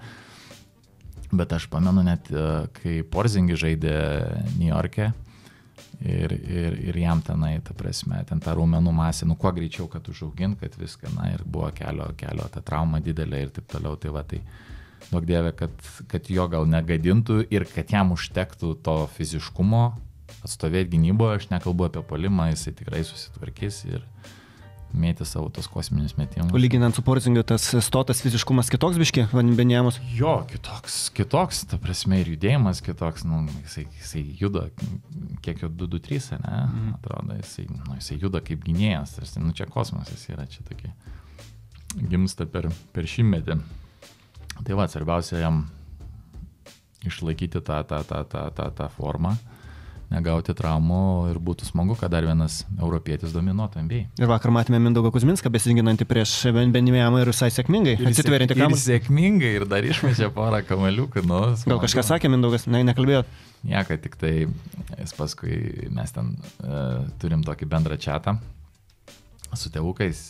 Bet aš pamenu net, kai Porzingis žaidė New York'e ir jam tenai, ta prasme, ten ta raumenų masė, kuo greičiau, kad užaugint, kad viską, ir buvo kelio ta trauma didelė ir taip toliau, tai duok Dieve, kad jo gal negadintų ir kad jam užtektų to fiziškumo atstovėti gynyboje, aš nekalbu apie puolimą, jisai tikrai susitvarkys ir mėtė savo tos kosminius metimus. Lyginant su Porzingiu, tas stotas fiziškumas kitoks biški, Vembaniamas? Jo, kitoks, ta prasme ir judėjimas kitoks, jisai juda, kiek jo 2-3, ne, atrodo, jisai juda kaip gynėjas, čia kosmosas yra, čia tokie gimsta per šimtmetį. Tai svarbiausia jam išlaikyti tą formą, negauti traumų ir būtų smagu, kad dar vienas europietis dominuotų NBA. Ir vakar matėme Mindaugą Kuzminską besiginantį prieš Vembaniamą ir visai sėkmingai. Atsitverinti kamuolį. Ir sėkmingai, ir dar išmečia porą kamuoliukų. Gal kažką sakė Mindaugas? Nekalbėjo? Nieko, tik tai jis paskui mes ten turim tokį bendrą chatą su tėvukais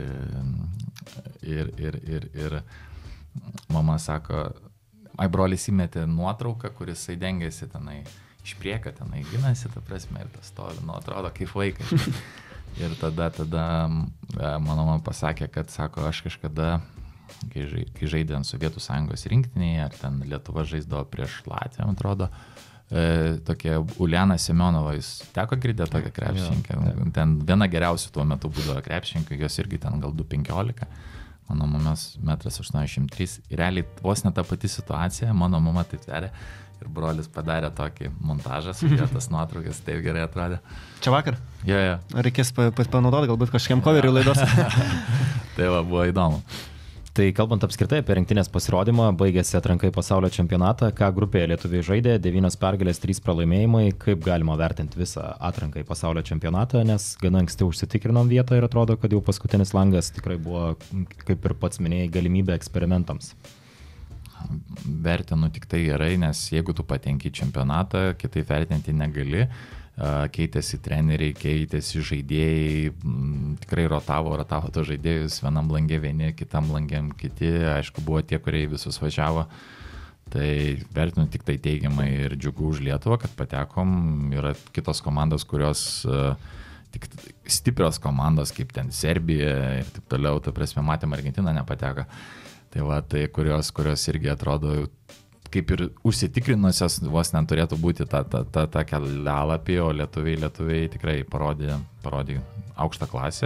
ir mama sako, brolis įmetė nuotrauką, kuris jisai dengėsi tenai iš priekio, tenai ginasi, ta prasme, ir tas stovi, atrodo kaip vaikas. Ir tada mano mama pasakė, kad, sako, aš kažkada, kai žaidė ant Sovietų Sąjungos rinktinėje, ar ten Lietuva žaisdavo prieš Latviją, atrodo, tokia Uliana Semionova, jūs teko girdėti tokią krepšininkę, ten viena geriausių tuo metu būdavo krepšininkų, jos irgi ten gal 2,15, mano mamos 1,83 m, ir realiai vos ne ta pati situacija, mano mama taip darė ir brolis padarė tokį montažą, sudėjo tas nuotraukas, taip gerai atrodė. Čia vakar? Jo. Reikės panaudoti galbūt kažkiam coveriui laidos. Tai va, buvo įdomu. Tai kalbant apskritai apie rinktinės pasirodymą, baigėsi atranka į pasaulio čempionatą, ką grupėje lietuviai žaidė, 9 pergalės, 3 pralaimėjimai, kaip galima vertinti visą atranką į pasaulio čempionatą, nes gana anksti užsitikrinom vietą ir atrodo, kad jau paskutinis langas tikrai buvo, kaip ir pats minėjai, galimybė eksperimentams. Vertinu tik tai gerai, nes jeigu tu patenki į čempionatą, kitaip vertinti negali. Keitėsi treneriai, keitėsi žaidėjai, tikrai rotavo to žaidėjus, vienam langė vieni, kitam langėm kiti, aišku, buvo tie, kurie visus važiavo, tai vertinu tik tai teigiamai ir džiugu už Lietuvą, kad patekom, yra kitos komandos, kurios tik stiprios komandos, kaip ten Serbija ir taip toliau, ta prasme, matėm, Argentina nepateko, tai va, tai kurios irgi atrodo kaip ir užsitikrinusios, vos neturėtų būti ta kelialapį, o lietuviai tikrai parodė aukštą klasę,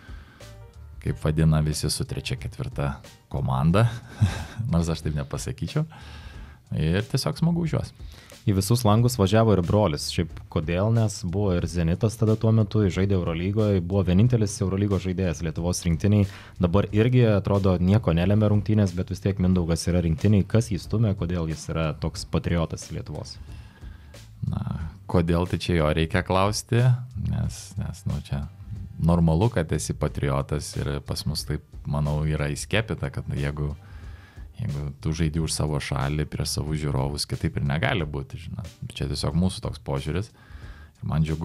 kaip vadina visi su 3-4 komanda, nors aš taip nepasakyčiau, ir tiesiog smagu už juos. Į visus langus važiavo ir brolis. Šiaip kodėl, nes buvo ir Zenitas tada tuo metu, žaidė Eurolygoje, buvo vienintelis Eurolygos žaidėjas Lietuvos rinktiniai. Dabar irgi atrodo nieko nelėmė rungtynės, bet vis tiek Mindaugas yra rinktiniai. Kas jį stumia, kodėl jis yra toks patriotas Lietuvos? Na, kodėl tai čia jo reikia klausti, nes čia normalu, kad esi patriotas ir pas mus taip, manau, yra įskiepita, kad jeigu tu žaidi už savo šalį, prieš savo žiūrovus, kitaip ir negali būti, žinai. Čia tiesiog mūsų toks požiūris. Ir man džiugu,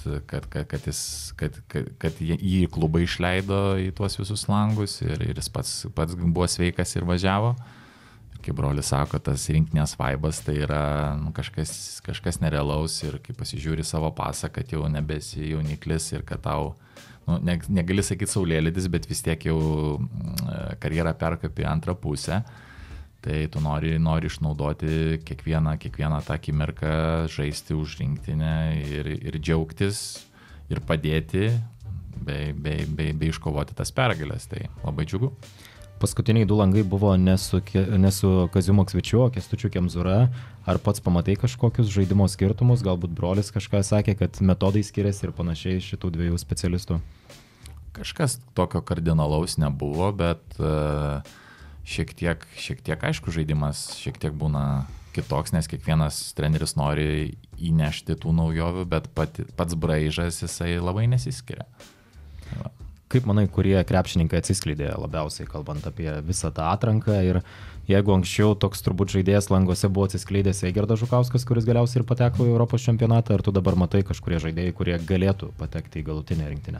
kad jį klubai išleido į tuos visus langus ir jis pats buvo sveikas ir važiavo. Ir kaip brolis sako, tas rinktinės vaibas tai yra kažkas nerealaus ir kai pasižiūri savo pasą, kad jau nebesi jauniklis ir kad tau, negali sakyti saulėlydis, bet vis tiek jau karjerą perkopė antrą pusę. Tai tu nori išnaudoti kiekvieną tą akimirką, žaisti už rinktinę ir džiaugtis ir padėti bei iškovoti tas pergalės. Tai labai džiugu. Paskutiniai 2 langai buvo ne su Kaziu Maksvyčiu, o Kęstučiu Kemzūra. Ar pats pamatai kažkokius žaidimo skirtumus? Galbūt brolis kažką sakė, kad metodai skiriasi ir panašiai šitų 2 specialistų? Kažkas tokio kardinalaus nebuvo, bet šiek tiek aišku, žaidimas šiek tiek būna kitoks, nes kiekvienas treneris nori įnešti tų naujovių, bet pats braižas jisai labai nesiskiria. Va. Kaip manai, kurie krepšininkai atsiskleidė labiausiai, kalbant apie visą tą atranką, ir jeigu anksčiau toks turbūt žaidėjas languose buvo atsiskleidęs Eigerdas Žukauskas, kuris galiausiai ir pateko į Europos čempionatą, ar tu dabar matai kažkurie žaidėjai, kurie galėtų patekti į galutinę rinktinę?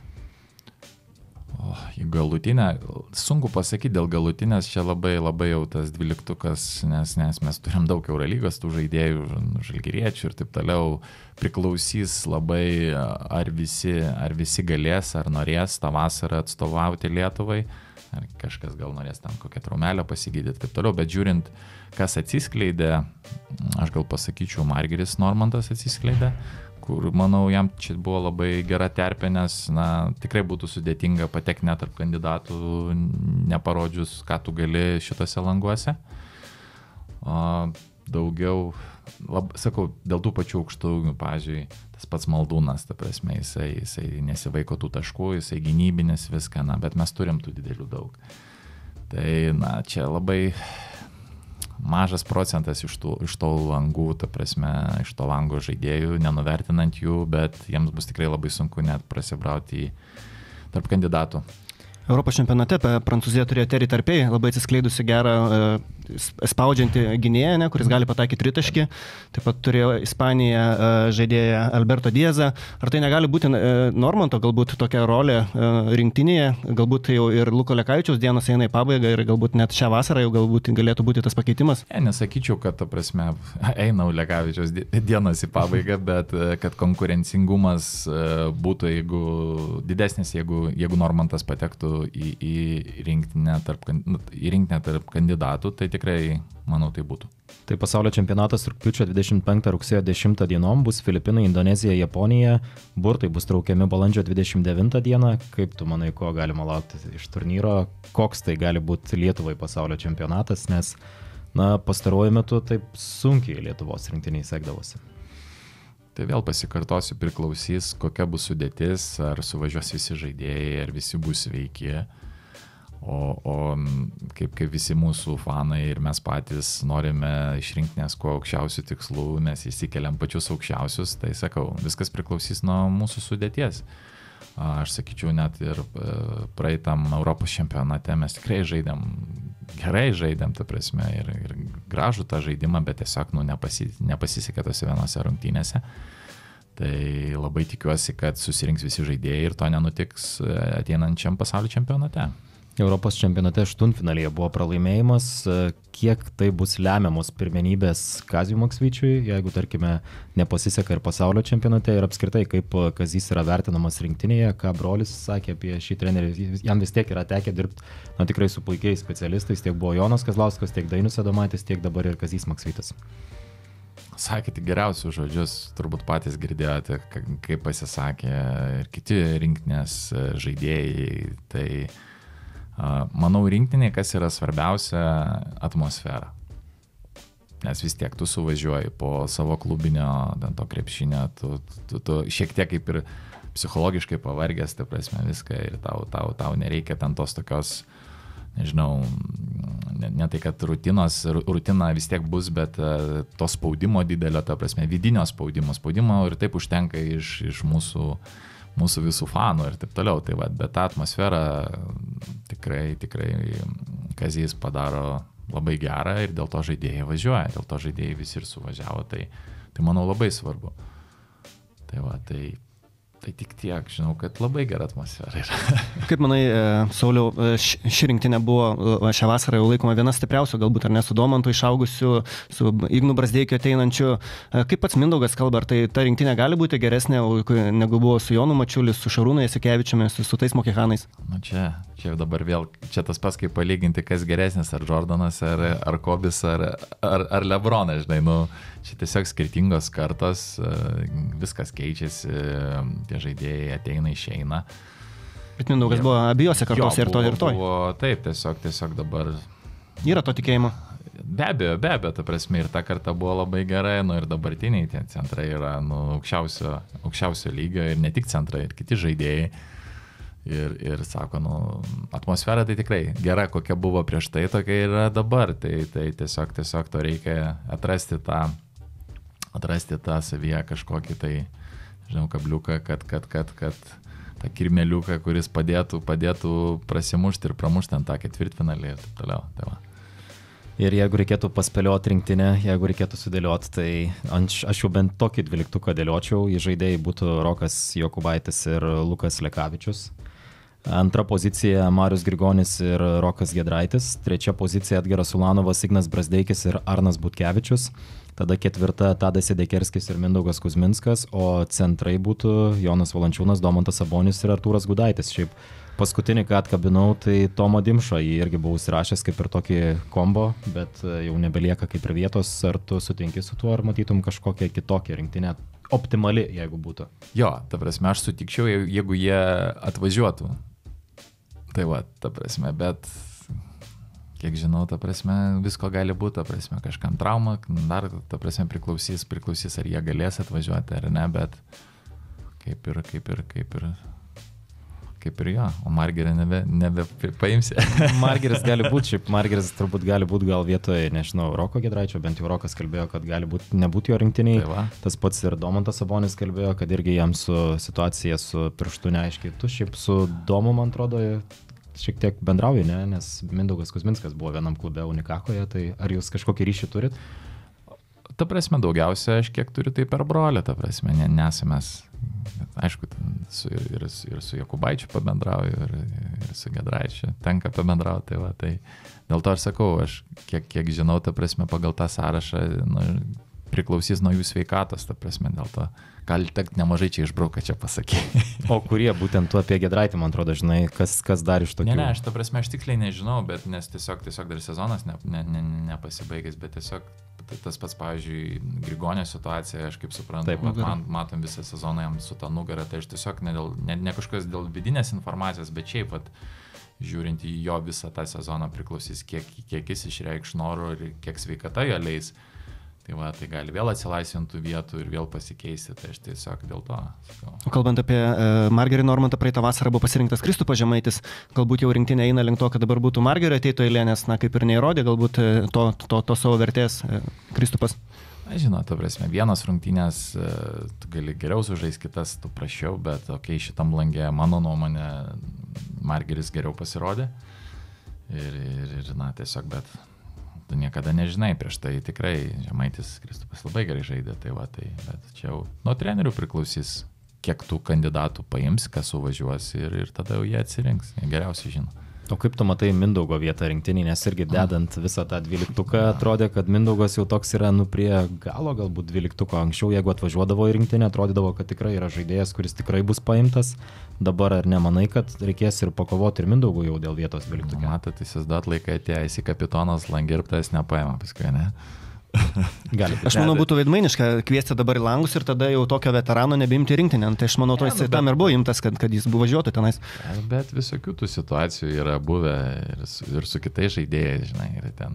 Į galutinę, sunku pasakyti dėl galutinės, čia labai jau tas 12-ukas, nes mes turim daug Eurolygos, tų žaidėjų, žalgiriečių ir taip toliau, priklausys labai, ar visi galės, ar norės tą vasarą atstovauti Lietuvai, ar kažkas gal norės tam kokią traumelę pasigydyti ir taip toliau, bet žiūrint, kas atsiskleidė, aš gal pasakyčiau, Margiris Normantas atsiskleidė, kur, manau, jam čia buvo labai gera terpė, nes tikrai būtų sudėtinga patekti net tarp kandidatų, neparodžius, ką tu gali šitose languose. Daugiau, sakau, dėl tų pačių aukštųjų, pavyzdžiui, tas pats Maldūnas, ta prasme, jisai nesivaiko tų taškų, jisai gynybinis viską, bet mes turim tų didelių daug. Tai, čia labai mažas procentas iš to langų, ta prasme, iš to lango žaidėjų, nenuvertinant jų, bet jiems bus tikrai labai sunku net prasibrauti tarp kandidatų. Europos čempionate Prancūzija turėjo Terį Tarpei, labai atsiskleidusi gerą spaudžiantį gynėją, kuris gali pataikyti tritaškį. Taip pat turėjo Ispanija žaidėją Alberto Diezą. Ar tai negali būti Normanto galbūt tokia rolė rinktinėje? Galbūt jau ir Luko Lekavičiaus dienos eina į pabaigą ir galbūt net šią vasarą jau galbūt galėtų būti tas pakeitimas? Nesakyčiau, kad, ta prasme, eina Lekavičiaus dienos į pabaigą, bet kad konkurencingumas būtų didesnis, jeigu Normantas patektų į rinktinę tarp kandidatų, tai tikrai, manau, tai būtų. Tai pasaulio čempionatas rugpjūčio 25 rugsėjo 10 dienom bus Filipinai, Indonezija, Japonija, burtai bus traukiami balandžio 29 dieną. Kaip tu manai, ko galima laukti iš turnyro, koks tai gali būti Lietuvai pasaulio čempionatas, nes pastaruoju metu taip sunkiai Lietuvos rinktiniai sekdavosi. Tai vėl pasikartosiu, priklausys, kokia bus sudėtis, ar suvažiuos visi žaidėjai, ar visi bus sveiki. O kaip visi mūsų fanai ir mes patys norime iš rinktinės kuo aukščiausių tikslų, mes įsikeliam pačius aukščiausius, tai sakau, viskas priklausys nuo mūsų sudėties. Aš sakyčiau, net ir praeitam Europos čempionate mes tikrai gerai žaidėm, ta prasme, ir gražų tą žaidimą, bet tiesiog nepasisekė tose vienose rungtynėse. Tai labai tikiuosi, kad susirinks visi žaidėjai ir to nenutiks ateinančiam pasaulio čempionate. Europos čempionate aštuntfinalyje buvo pralaimėjimas, kiek tai bus lemiamos pirmenybės Kaziui Maksvyčiui, jeigu, tarkime, nepasiseka ir pasaulio čempionate ir apskritai, kaip Kazys yra vertinamas rinktinėje, ką brolis sakė apie šį trenerį, jam vis tiek yra tekę dirbti tikrai su puikiais specialistais, tiek buvo Jonas Kazlauskas, tiek Dainius Adomaitis, tiek dabar ir Kazys Maksvytis. Sakėte geriausius žodžius, turbūt patys girdėjote, kaip pasisakė ir kiti rinktinės žaidėjai, tai manau, rinktinė, kas yra svarbiausia, atmosfera. Nes vis tiek tu suvažiuoji po savo klubinio to krepšinio, tu šiek tiek kaip ir psichologiškai pavargęs, tai prasme viską ir tau nereikia ten tos tokios, nežinau, ne tai, kad rutina vis tiek bus, bet to spaudimo didelio, ta prasme, vidinio spaudimo ir taip užtenka iš mūsų visų fanų ir taip toliau. Tai va, bet tą atmosferą tikrai Kazys padaro labai gerą ir dėl to žaidėjai važiuoja, dėl to žaidėjai visi ir suvažiavo, tai manau labai svarbu. Tai va, tai tik tiek, žinau, kad labai gera atmosfera yra. Kaip manai, Sauliau, ši rinktinė buvo šią vasarą jau laikoma viena stipriausių, galbūt ar ne, su Domantu išaugusiu, su Ignu Brazdeikiu ateinančiu. Kaip pats Mindaugas kalba, ar tai ta rinktinė gali būti geresnė negu buvo su Jonu Mačiuliu, su Šarūnu Jasikevičiumi, su tais Mokihanais? Nu čia dabar vėl, čia tas pats kaip palyginti, kas geresnis, ar Jordanas, ar Kobis, ar Lebronas, žinai, čia tiesiog skirtingos kartos, viskas keičiasi, tie žaidėjai ateina, išeina. Bet Mindaugas buvo abiejose kartose ir to. Taip, tiesiog dabar. Yra to tikėjimo? Be abejo, ta prasme, ir ta karta buvo labai gerai, ir dabartiniai tie centrai yra aukščiausio lygio, ir ne tik centrai, ir kiti žaidėjai. Ir sako, atmosfera tai tikrai gera, kokia buvo prieš tai, tokia yra dabar. Tai tiesiog to reikia atrasti tą savyje kažkokį tai, žinau, kabliuką, kad tą kirmeliuką, kuris padėtų prasimušti ir pramušti ant tą ketvirtfinalį ir taip toliau. Tai va. Ir jeigu reikėtų paspėlioti rinktinę, jeigu reikėtų sudėlioti, tai aš jau bent tokį dvyliktuką dėliočiau, į žaidėjai būtų Rokas Jokubaitis ir Lukas Lekavičius. Antra pozicija Marius Grigonis ir Rokas Giedraitis, trečia pozicija Edgaras Ulanovas, Ignas Brazdeikis ir Arnas Butkevičius, tada ketvirta Tadas Sedekerskis ir Mindaugas Kuzminskas, o centrai būtų Jonas Valančiūnas, Domantas Sabonis ir Artūras Gudaitis. Šiaip paskutinį, ką atkabinau, tai Tomo Dimšo, jį irgi buvau užsirašęs kaip ir tokį kombo, bet jau nebelieka kaip ir vietos. Ar tu sutinki su tuo, ar matytum kažkokią kitokią rinktinę optimali, jeigu būtų? Jo, ta prasme, aš sutikčiau, jeigu jie atvažiuotų. Tai va, ta prasme, bet kiek žinau, ta prasme, visko gali būti, ta prasme, kažkam trauma, dar, ta prasme, priklausys, ar jie galės atvažiuoti ar ne, bet kaip ir jo, o Margerį nebepaimsi. Margeris gali būti, šiaip Margeris turbūt gali būti gal vietoje, nežinau, Roko Giedraičio, bent jau Rokas kalbėjo, kad gali nebūti jo rinktiniai. Tai tas pats ir Domantas Sabonis kalbėjo, kad irgi jam su situacija su pirštu neaiškiai. Tu šiaip su Domu, man atrodo, šiek tiek bendrauji, ne? Nes Mindaugas Kuzminskas buvo vienam klube Unikakoje, tai ar jūs kažkokį ryšį turit? Ta prasme, daugiausia aš kiek turiu tai per brolį, ta prasme, nesame, aišku, ir su Jokubaičiu pabendrauju, ir su Giedraičiu tenka pabendrauti, tai va, tai dėl to aš sakau, aš kiek žinau, ta prasme, pagal tą sąrašą, priklausys nuo jų sveikatos, ta prasme, dėl to gali tekti nemažai čia išbrauką čia pasakyti. O kurie, būtent tu apie Giedraitį, man atrodo, žinai, kas dar iš tokių? Ne, aš ta prasme, aš tiksliai nežinau, bet nes tiesiog dar sezonas nepasibaigęs, bet tiesiog tas pats, pavyzdžiui, Grigonio situacija, aš kaip suprantu, Taip, matom visą sezoną jam su ta nugara, tai aš tiesiog ne kažkokios dėl vidinės informacijos, bet šiaip, žiūrint į jo visą tą sezoną priklausys, kiek jis išreikš norų ir kiek sveikata jo leis. Tai gali vėl atsilaisvintų vietų ir vėl pasikeisti, tai aš tiesiog dėl to sakau. O kalbant apie Margerį Normantą, praeitą vasarą buvo pasirinktas Kristupas Žemaitis, galbūt jau rinktinė eina link to, kad dabar būtų Margerio ateitų eilė, nes, kaip ir neįrodė, galbūt to savo vertės Kristupas. Na, žinot, ta prasme, vienas rungtynės tu gali geriau sužaisti, kitas tu prašiau, bet šitam langė, mano nuomonė, Margeris geriau pasirodė ir tiesiog, bet tu niekada nežinai, prieš tai tikrai Žemaitis Kristupas labai gerai žaidė, bet čia jau nuo trenerių priklausys, kiek tų kandidatų paims, kas suvažiuos ir tada jau jie atsirinks, jie geriausiai žino. O kaip tu matai Mindaugo vietą rinktinį, nes irgi dedant visą tą 12-uką, atrodė, kad Mindaugas jau toks yra prie galo, galbūt 12-uko. Anksčiau, jeigu atvažiuodavo į rinktinę, atrodydavo, kad tikrai yra žaidėjas, kuris tikrai bus paimtas. Dabar ar nemanai, kad reikės ir pakovoti ir Mindaugui jau dėl vietos 12-uke? Matot, įsivaizduot laiką atėjęs į kapitonas Langirptas nepaima paskui, ne? Aš manau, būtų veidmainiška kviesti dabar į langus ir tada jau tokio veterano nebeimti rinktinę. Tai aš manau, jis tam ir buvo imtas, kad jis buvo važiuotų tenais. Bet visokių tų situacijų yra buvę ir su kitais žaidėjais, žinai,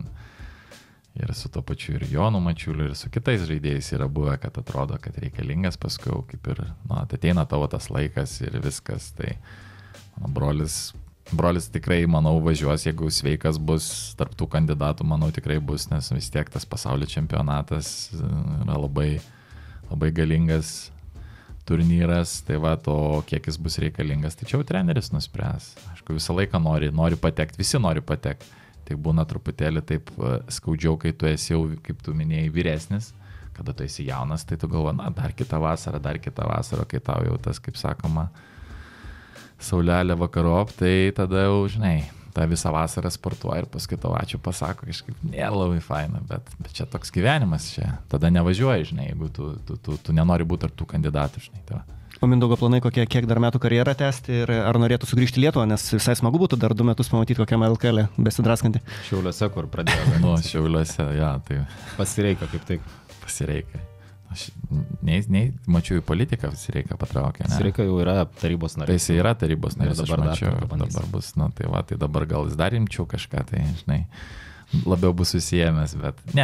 ir su to pačiu ir Jonu Mačiuliu, ir su kitais žaidėjais yra buvę, kad atrodo, kad reikalingas paskui, kaip ir, ateina tavo tas laikas ir viskas. Tai mano brolis tikrai, manau, važiuos, jeigu sveikas bus, tarp tų kandidatų, manau, tikrai bus, nes vis tiek tas pasaulio čempionatas yra labai, labai galingas turnyras, tai o kiek jis bus reikalingas, tai čia jau treneris nuspręs. Aišku, visą laiką nori patekti, visi nori patekti, tai būna truputėlį taip skaudžiau, kai tu esi jau, kaip tu minėjai, vyresnis, kada tu esi jaunas, tai tu galvo, dar kitą vasarą, kai tau jau tas, kaip sakoma, saulelė vakarop, tai tada jau, žinai, tą visą vasarą sportuoja ir paskui tau ačiū pasako, kažkaip nėra labai faina, bet čia toks gyvenimas čia. Tada nevažiuoji, žinai, jeigu tu nenori būti tarp tų kandidatų, žinai. Tai O Mindaugo planai kiek dar metų karjerą tęsti ir ar norėtų sugrįžti į Lietuvą, nes visai smagu būtų dar 2 metus pamatyti kokiam LKL besidraskantį. Šiauliuose, kur pradėjo. Šiauliuose, ja, tai. Pasireika, kaip tai. Pasireika. Aš mačiau į politiką, Sireika patraukė. Sireika jau yra tarybos narys. Tai jis yra tarybos narys, dabar dabar bus, tai dabar gal jis dar rimčiau kažką, tai, žinai, labiau bus susijęs, bet ne.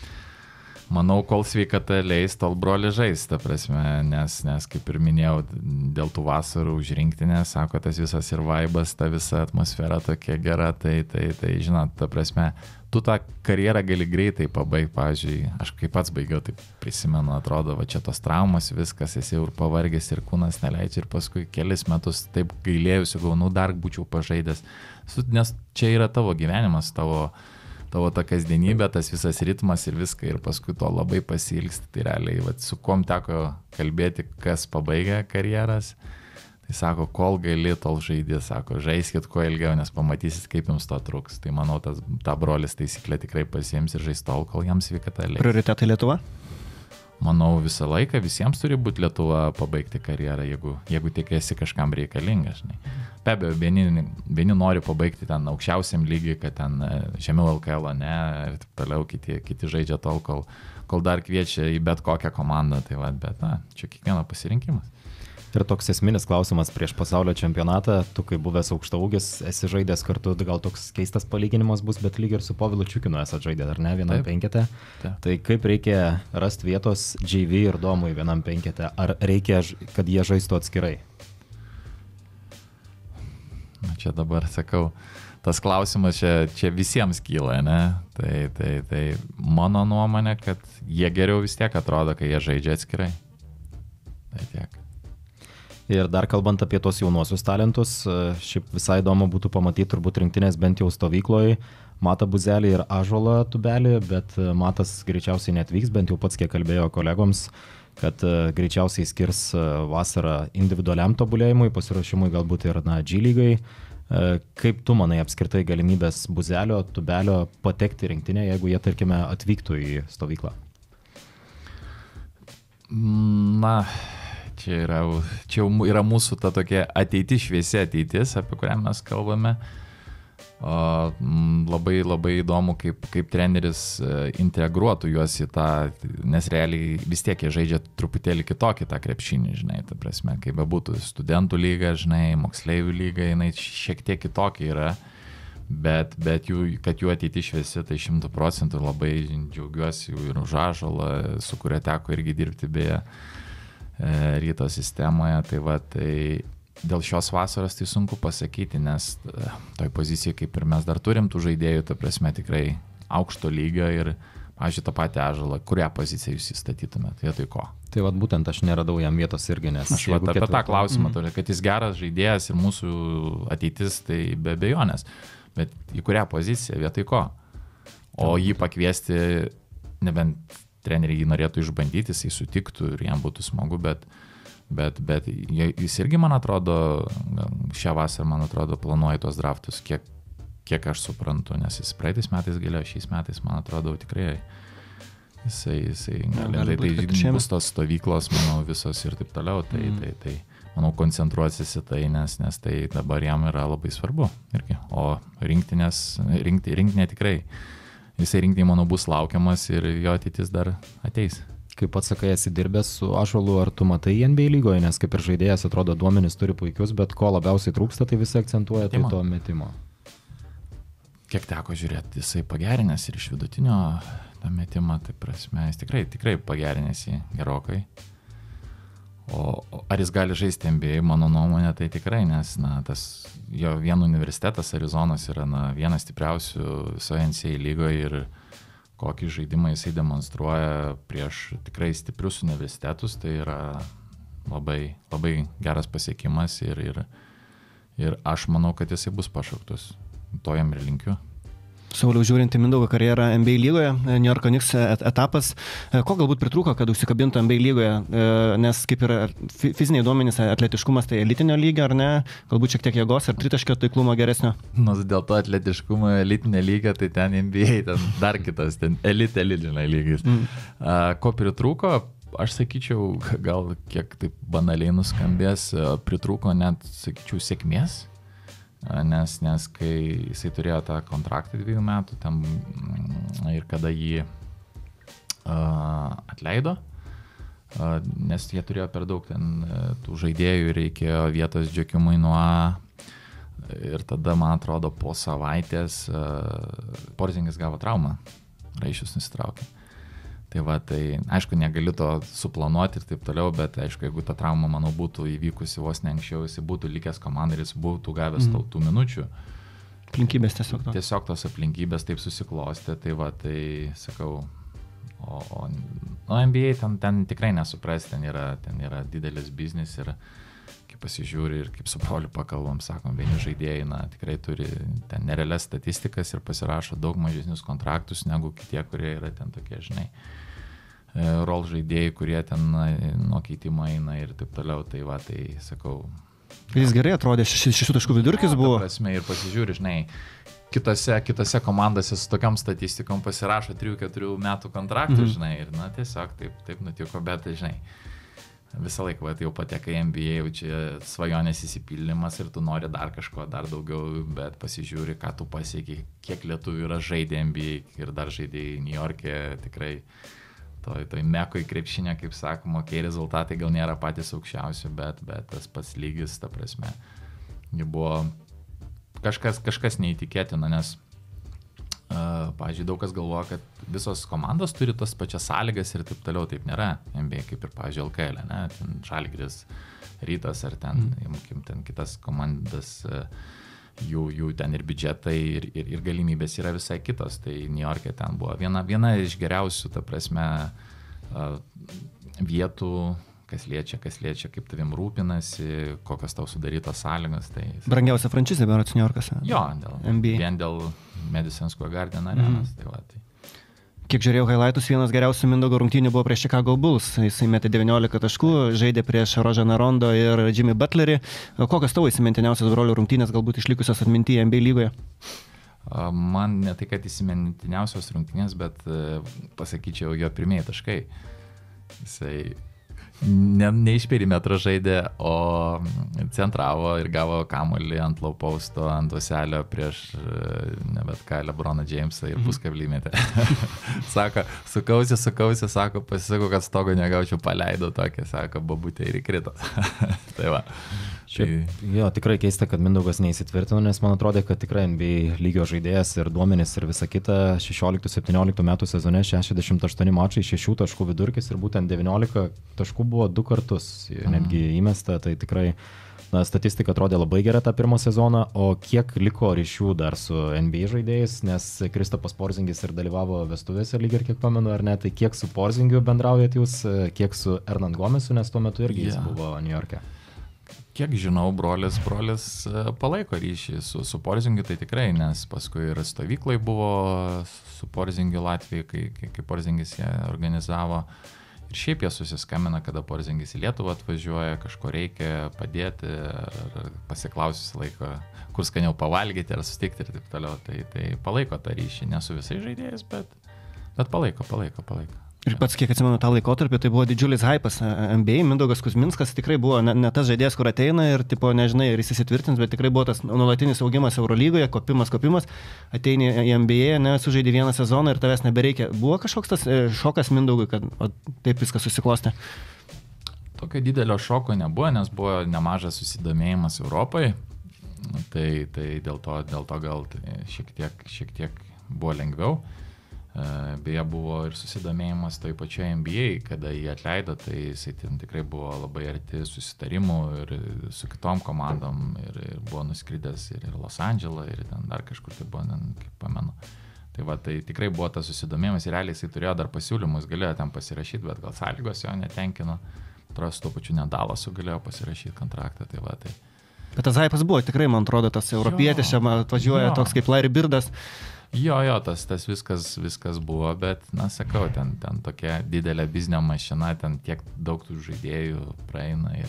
Manau, kol sveikata leis, tol broli žais, ta prasme, nes kaip ir minėjau, dėl tų vasarų už rinktinę, sako, tas visas ir vaibas, ta visa atmosfera tokia gera, tai žinot, ta prasme, tu tą karjerą gali greitai pabaigti, pavyzdžiui, aš kaip pats baigiau, taip prisimenu, atrodo, va čia tos traumos, viskas, esi jau ir pavargęs, ir kūnas neleidžia, ir paskui kelis metus taip gailėjusi, galvoju, dar būčiau pažaidęs, nes čia yra tavo gyvenimas, tavo ta kasdienybė, tas visas ritmas ir viską, ir paskui to labai pasilgsti, tai realiai, va, su kuom teko kalbėti, kas pabaigia karjeras, tai sako, kol gali, tol žaidži, sako, žaiskit kuo ilgiau, nes pamatysit, kaip jums to truks. Tai manau, ta brolis taisyklė tikrai pasiims ir žais tol, kol jam sveikata leis. Prioritetai Lietuva? Manau, visą laiką visiems turi būti Lietuva pabaigti karjerą, jeigu tik esi kažkam reikalingas. Be abejo, vieni nori pabaigti ten aukščiausiam lygiui, kad ten žemiau LKL, ne, ir taip toliau, kiti žaidžia tol, kol dar kviečia į bet kokią komandą. Tai va, bet čia kiekvieno pasirinkimas. Ir toks esminis klausimas prieš pasaulio čempionatą, tu kaip buvęs aukštaūgis, esi žaidęs kartu, gal toks keistas palyginimas bus, bet lyg ir su Povilu Čiukinu esat žaidę, ar ne, vienam penkete. Tai kaip reikia rasti vietos JV ir Domui vienam penkete, ar reikia, kad jie žaistų atskirai? Na, čia dabar sakau, tas klausimas čia visiems kyla, ne? Tai mano nuomonė, kad jie geriau vis tiek atrodo, kai jie žaidžia atskirai. Tai tiek. Ir dar kalbant apie tos jaunuosius talentus, šiaip visai įdomu būtų pamatyti turbūt rinktinės bent jau stovykloje Matą Buzelį ir Ąžuolą Tubelį, bet Matas greičiausiai neatvyks, bent jau pats kiek kalbėjo kolegoms, kad greičiausiai skirs vasarą individualiam tobulėjimui, pasiruošimui galbūt ir G lygai. Kaip tu manai apskritai galimybės Buzelio, Tubelio patekti rinktinę, jeigu jie, tarkime, atvyktų į stovyklą? Na, čia yra mūsų ta tokia ateitis, šviesi ateitis, apie kurią mes kalbame. Labai įdomu, kaip treneris integruotų juos į tą, nes realiai vis tiek jie žaidžia truputėlį kitokį tą krepšinį, žinai, ta prasme, kaip bebūtų studentų lyga, žinai, moksleivių lyga, jinai šiek tiek kitokia yra, bet kad jų ateitis šviesi, tai 100% labai džiaugiuosi jų ir už Ąžuolą, su kuria teko irgi dirbti beje Ryto sistemoje, tai dėl šios vasaros tai sunku pasakyti, nes toj pozicijai kaip ir mes dar turim tų žaidėjų, ta prasme tikrai aukšto lygio ir, pavyzdžiui, tą patį Ąžuolą, kurią poziciją jūs įstatytumėte, vietoj ko? Tai vat būtent aš neradau jam vietos irgi, nes... Aš apie tą klausimą turiu, kad jis geras žaidėjas ir mūsų ateitis, tai be abejonės, bet į kurią poziciją, vietoj ko? O jį pakviesti, nebent treneriai jį norėtų išbandyti, jisai sutiktų ir jam būtų smagu, bet jis irgi, man atrodo, šią vasarą, man atrodo, planuoja tos draftus, kiek aš suprantu, nes jis praeitais metais galėjo, šiais metais, man atrodo, tikrai jisai gali, tai bus tos stovyklos, manau, visos ir taip toliau, tai manau, koncentruosis į tai, nes tai dabar jam yra labai svarbu irgi, o rinktinė tikrai, jisai rinktinė, manau, bus laukiamas ir jo ateitis dar ateis. Kaip pats sakai, esi dirbęs su Ąžuolu, ar tu matai NBA lygoje, nes kaip ir žaidėjas atrodo duomenys turi puikius, bet ko labiausiai trūksta, tai visi akcentuoja tai to metimo. Kiek teko žiūrėti, jisai pagerinęs ir iš vidutinio tą metimą, tai prasme, jis tikrai pagerinęs jį gerokai. O ar jis gali žaisti NBA, mano nuomonė, tai tikrai, nes tas jo vien universitetas Arizonos yra vienas stipriausių visoje NCAA lygoje ir kokį žaidimą jisai demonstruoja prieš tikrai stiprius universitetus, tai yra labai, labai geras pasiekimas ir aš manau, kad jisai bus pašauktus. To jam ir linkiu. Sauliau, žiūrint į Mindaugo karjerą NBA lygoje, New York Knicks etapas, ko galbūt pritrūko, kad užsikabintų NBA lygoje, nes kaip ir fiziniai duomenys, atletiškumas tai elitinio lygio, ar ne, galbūt šiek tiek jėgos ar tritaškio taiklumo geresnio? Dėl to atletiškumo elitinio lygio, tai ten NBA, ten dar kitas, ten elitinio lygis. Ko pritrūko? Aš sakyčiau, gal kiek taip banaliai nuskambės, pritrūko net, sakyčiau, sėkmės. Nes kai jisai turėjo tą kontraktą 2 metų ten, ir kada jį atleido, nes jie turėjo per daug ten tų žaidėjų ir reikėjo vietos džiokimui nuo ir tada, man atrodo, po savaitės Porzingis gavo traumą, raiščius nusitraukė. Tai aišku, negali to suplanuoti ir taip toliau, bet aišku, jeigu ta trauma, manau, būtų įvykusi vos ne anksčiau, jis būtų likęs komandai ir jis būtų gavęs tų minučių. Aplinkybės tiesiog. Tiesiog tos aplinkybės taip susiklostė, tai sakau, o NBA ten tikrai nesupras, ten yra didelis biznis ir kaip pasižiūri ir kaip su broliu pakalbam, sakom, vieni žaidėjai, tikrai turi ten nerealias statistikas ir pasirašo daug mažesnius kontraktus negu kitie, kurie yra ten tokie, žinai, rol žaidėjai, kurie ten nuo keitimo eina ir taip toliau, tai sakau. Jis gerai atrodė, 6 taškų vidurkis buvo. Prasme, ir pasižiūri, žinai, kitose komandose su tokiam statistikom pasirašo 3-4 metų kontraktų, žinai, ir tiesiog taip nutiko, bet, žinai, visą laiką jau patekai NBA, jau čia svajonės įsipildymas ir tu nori dar kažko, dar daugiau, bet pasižiūri, ką tu pasiekiai, kiek lietuvių yra žaidę NBA ir dar žaidėjai New York'e, tikrai toj mekoj krepšinė, kaip sakoma, rezultatai gal nėra patys aukščiausi, bet tas pats lygis, ta prasme, buvo kažkas neįtikėtina, nes pavyzdžiui, daug kas galvoja, kad visos komandos turi tas pačias sąlygas ir taip toliau, taip nėra. NBA kaip ir, pavyzdžiui, LKL, ne? Ten Žalgiris, Rytas ar ten, ten kitas komandas, jų ten ir biudžetai ir galimybės yra visai kitos. Tai New York'e ten buvo viena iš geriausių, ta prasme, vietų, kas liečia, kaip tavim rūpinasi, kokios tau sudarytos sąlygos. Tai... Brangiausia frančizė, berods New York'as. Jo, vien dėl Madison Square Garden arenos. Tai. Kiek žiūrėjau highlightus, vienas geriausių Mindaugo rungtynių buvo prieš Chicago Bulls. Jisai metė 19 taškų, žaidė prieš Rajoną Rondo ir Jimmy Butlerį. Kokios tavo įsimintiniausios brolių rungtynės galbūt išlikusios atmintyje NBA lygoje? Man ne tai, kad įsimintiniausios rungtynės, bet pasakyčiau jo pirmieji taškai. Jisai ne iš perimetro žaidė, o centravo ir gavo kamuolį ant laupausto, ant oselio prieš ne bet ką Lebroną Jamesą ir puskablį metė. Sako, sukausi, sako, pasisakau, kad stogo negaučiau, paleido tokia, sako, babutė ir įkrito. Tai va. Jo, tikrai keista, kad Mindaugas neįsitvirtino, nes man atrodė, kad tikrai NBA lygio žaidėjas ir duomenys ir visa kita 16-17 metų sezone 68 mačai, 6 taškų vidurkis ir būtent 19 taškų buvo 2 kartus netgi įmesta, tai tikrai statistika atrodė labai gera tą pirmą sezoną, o kiek liko ryšių dar su NBA žaidėjais, nes Kristapas Porzingis ir dalyvavo vestuvėse lygiai ir kiek pamenu, ar ne, tai kiek su Porzingiu bendraujat jūs, kiek su Hernand Gomesu, nes tuo metu irgi jis buvo New York'e. Kiek žinau, brolis palaiko ryšį su Porzingiu, tai tikrai, nes paskui ir stovyklai buvo su Porzingiu Latvijai, kai Porzingis ją organizavo. Ir šiaip jie susiskambina, kada Porzingis į Lietuvą atvažiuoja, kažko reikia padėti, ar pasiklausius laiko, kur skaniau pavalgyti, ar susitikti ir taip toliau. Tai palaiko tą ryšį, ne su visais žaidėjais, bet palaiko. Ir pats, kiek atsimenu tą laikotarpį, tai buvo didžiulis hypas NBA, Mindaugas Kuzminskas tikrai buvo ne tas žaidėjas, kur ateina ir, tipo, nežinai, ir jis įsitvirtins, bet tikrai buvo tas nuolatinis augimas Eurolygoje, kopimas, ateini į NBA, sužaidė vieną sezoną ir tavęs nebereikia. Buvo kažkoks tas šokas Mindaugui, kad taip viskas susiklostė? Tokio didelio šoko nebuvo, nes buvo nemažas susidomėjimas Europai, tai dėl to gal šiek tiek buvo lengviau. Beje, buvo ir susidomėjimas toj pačioje NBA, kada jį atleido, tai jisai tikrai buvo labai arti susitarimų ir su kitom komandom ir buvo nuskridęs ir Los Andželą ir ten dar kažkur tai buvo, kaip pamenu. Tai va, tai tikrai buvo tas susidomėjimas ir realiai jisai turėjo dar pasiūlymus, galėjo ten pasirašyti, bet gal sąlygos jo netenkino. Atrodo, su tuo pačiu Nedalasu galėjo pasirašyti kontraktą, tai va tai. Bet tas hypas buvo tikrai, man atrodo, tas europietis čia atvažiuoja toks kaip Larry Birdas. Jo, tas viskas buvo, bet, sakau, ten tokia didelė biznio mašina, ten tiek daug tų žaidėjų praeina ir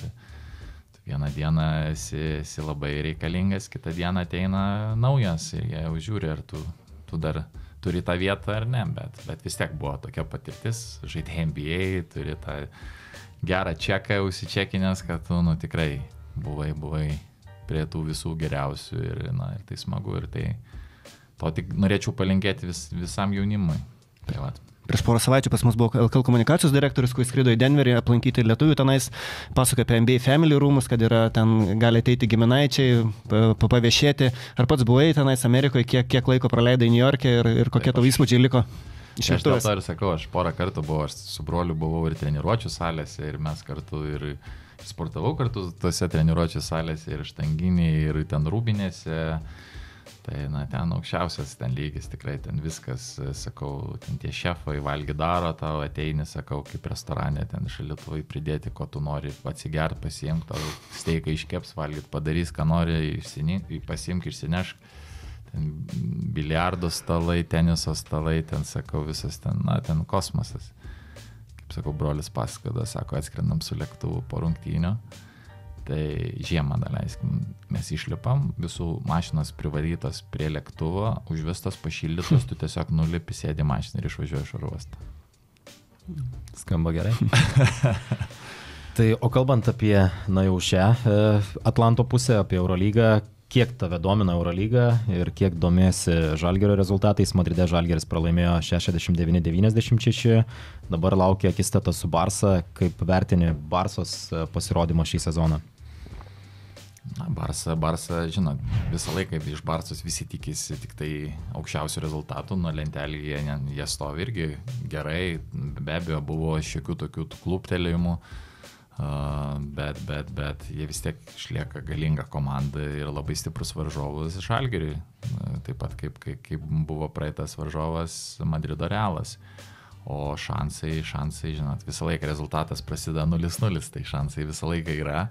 vieną dieną esi labai reikalingas, kitą dieną ateina naujas ir jie jau žiūri, ar tu dar turi tą vietą ar ne, bet vis tiek buvo tokia patirtis, žaidėjai NBA, turi tą gerą čeką užsičekinęs, kad tu, tikrai buvai prie tų visų geriausių ir tai smagu ir tai to tik norėčiau palinkėti visam jaunimui. Tai va. Prieš porą savaičių pas mus buvo LKL komunikacijos direktorius, kuris skrido į Denverį aplankyti lietuvių tenais, pasakoja apie NBA Family rūmus, kad yra ten gali ateiti giminaičiai, paviešėti. Ar pats buvai tenais Amerikoje, kiek laiko praleidai New York'e ir kokie tavo įspūdžiai liko? Aš dėl to ir sakau, aš porą kartų buvau, aš su broliu buvau ir treniruočių salėse ir mes kartu ir sportavau kartu tose treniruočių salėse ir Štanginėje ir ten Rūbinėse. Tai, ten aukščiausias ten lygis, tikrai ten viskas, sakau, ten tie šefai valgy daro, tau ateini, sakau, kaip restorane, ten šaldytuvai pridėti, ko tu nori, atsigert, pasiimk, tau steiką iškeps, valgyt, padarys, ką nori, pasiimk, išsinešk, ten biliardo stalai, teniso stalai, ten, sakau, visas ten, ten kosmosas. Kaip sakau, brolis pasakoda, sako, atskrendam su lėktuvu po rungtynių. Tai žiemą daleiskim, mes išlipam, visų mašinos privarytos prie lėktuvo, užvestos, pašildytos, tu tiesiog nulipi, sėdi mašiną ir išvažiuoji iš oro uosto. Skamba gerai. Tai, o kalbant apie, jau šią Atlanto pusę, apie Eurolygą, kiek tave domina Eurolyga ir kiek domėsi Žalgirio rezultatais? Madride Žalgiris pralaimėjo 69-96, dabar laukia akistata su Barsa. Kaip vertini Barsos pasirodymą šį sezoną? Barsa, žinot, visą laiką iš Barsos visi tikisi tik tai aukščiausių rezultatų, nuo lentelį jie stovi irgi gerai, be abejo buvo šiokių tokių kluptelėjimų, bet jie vis tiek išlieka galinga komanda ir labai stiprus varžovas Žalgiriui, taip pat kaip buvo praeitas varžovas Madrido Realas. O šansai, žinot, visą laiką rezultatas prasideda 0-0, tai šansai visą laiką yra.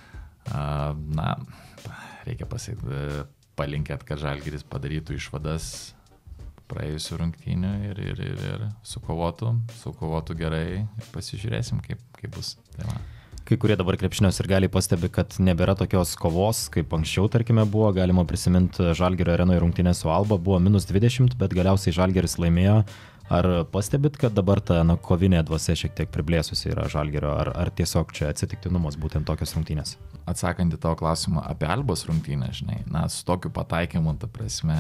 Reikia palinkėti, kad Žalgiris padarytų išvadas praėjusių rungtynių ir sukovotų gerai ir pasižiūrėsim, kaip bus. Tai va. Kai kurie dabar krepšinio sirgaliai pastebi, kad nebėra tokios kovos, kaip anksčiau, tarkime, buvo. Galima prisiminti Žalgirio arenoje rungtynės su Alba, buvo -20, bet galiausiai Žalgiris laimėjo. Ar pastebit, kad dabar ta kovinė dvasia šiek tiek priblėsusi yra Žalgirio, ar tiesiog čia atsitiktinumas būtent tokios rungtynės? Atsakant į tavo klausimą apie Albos rungtynę, žinai, su tokiu pataikymu, ta prasme,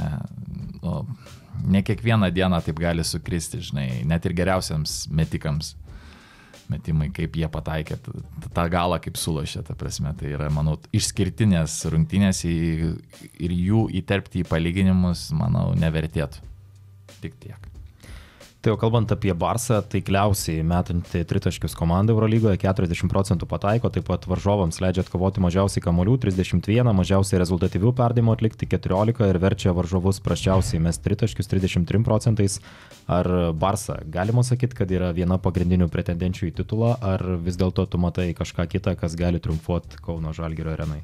ne kiekvieną dieną taip gali sukristi, žinai, net ir geriausiams metikams metimai, kaip jie pataikė, tą galą kaip sulošė, ta prasme, tai yra, manau, išskirtinės rungtynės ir jų įterpti į palyginimus, manau, nevertėtų. Tik tiek. Tai jau kalbant apie Barsą, taikliausiai metanti tritaškius komanda Eurolygoje 40% pataiko, taip pat varžovams leidžia atkovoti mažiausiai kamuolių 31, mažiausiai rezultatyvių perdavimų atlikti 14 ir verčia varžovus prasčiausiai mesti tritaškius 33%. Ar Barsa galima sakyti, kad yra viena pagrindinių pretendenčių į titulą, ar vis dėlto tu matai kažką kitą, kas gali triumfuoti Kauno Žalgirio arenai?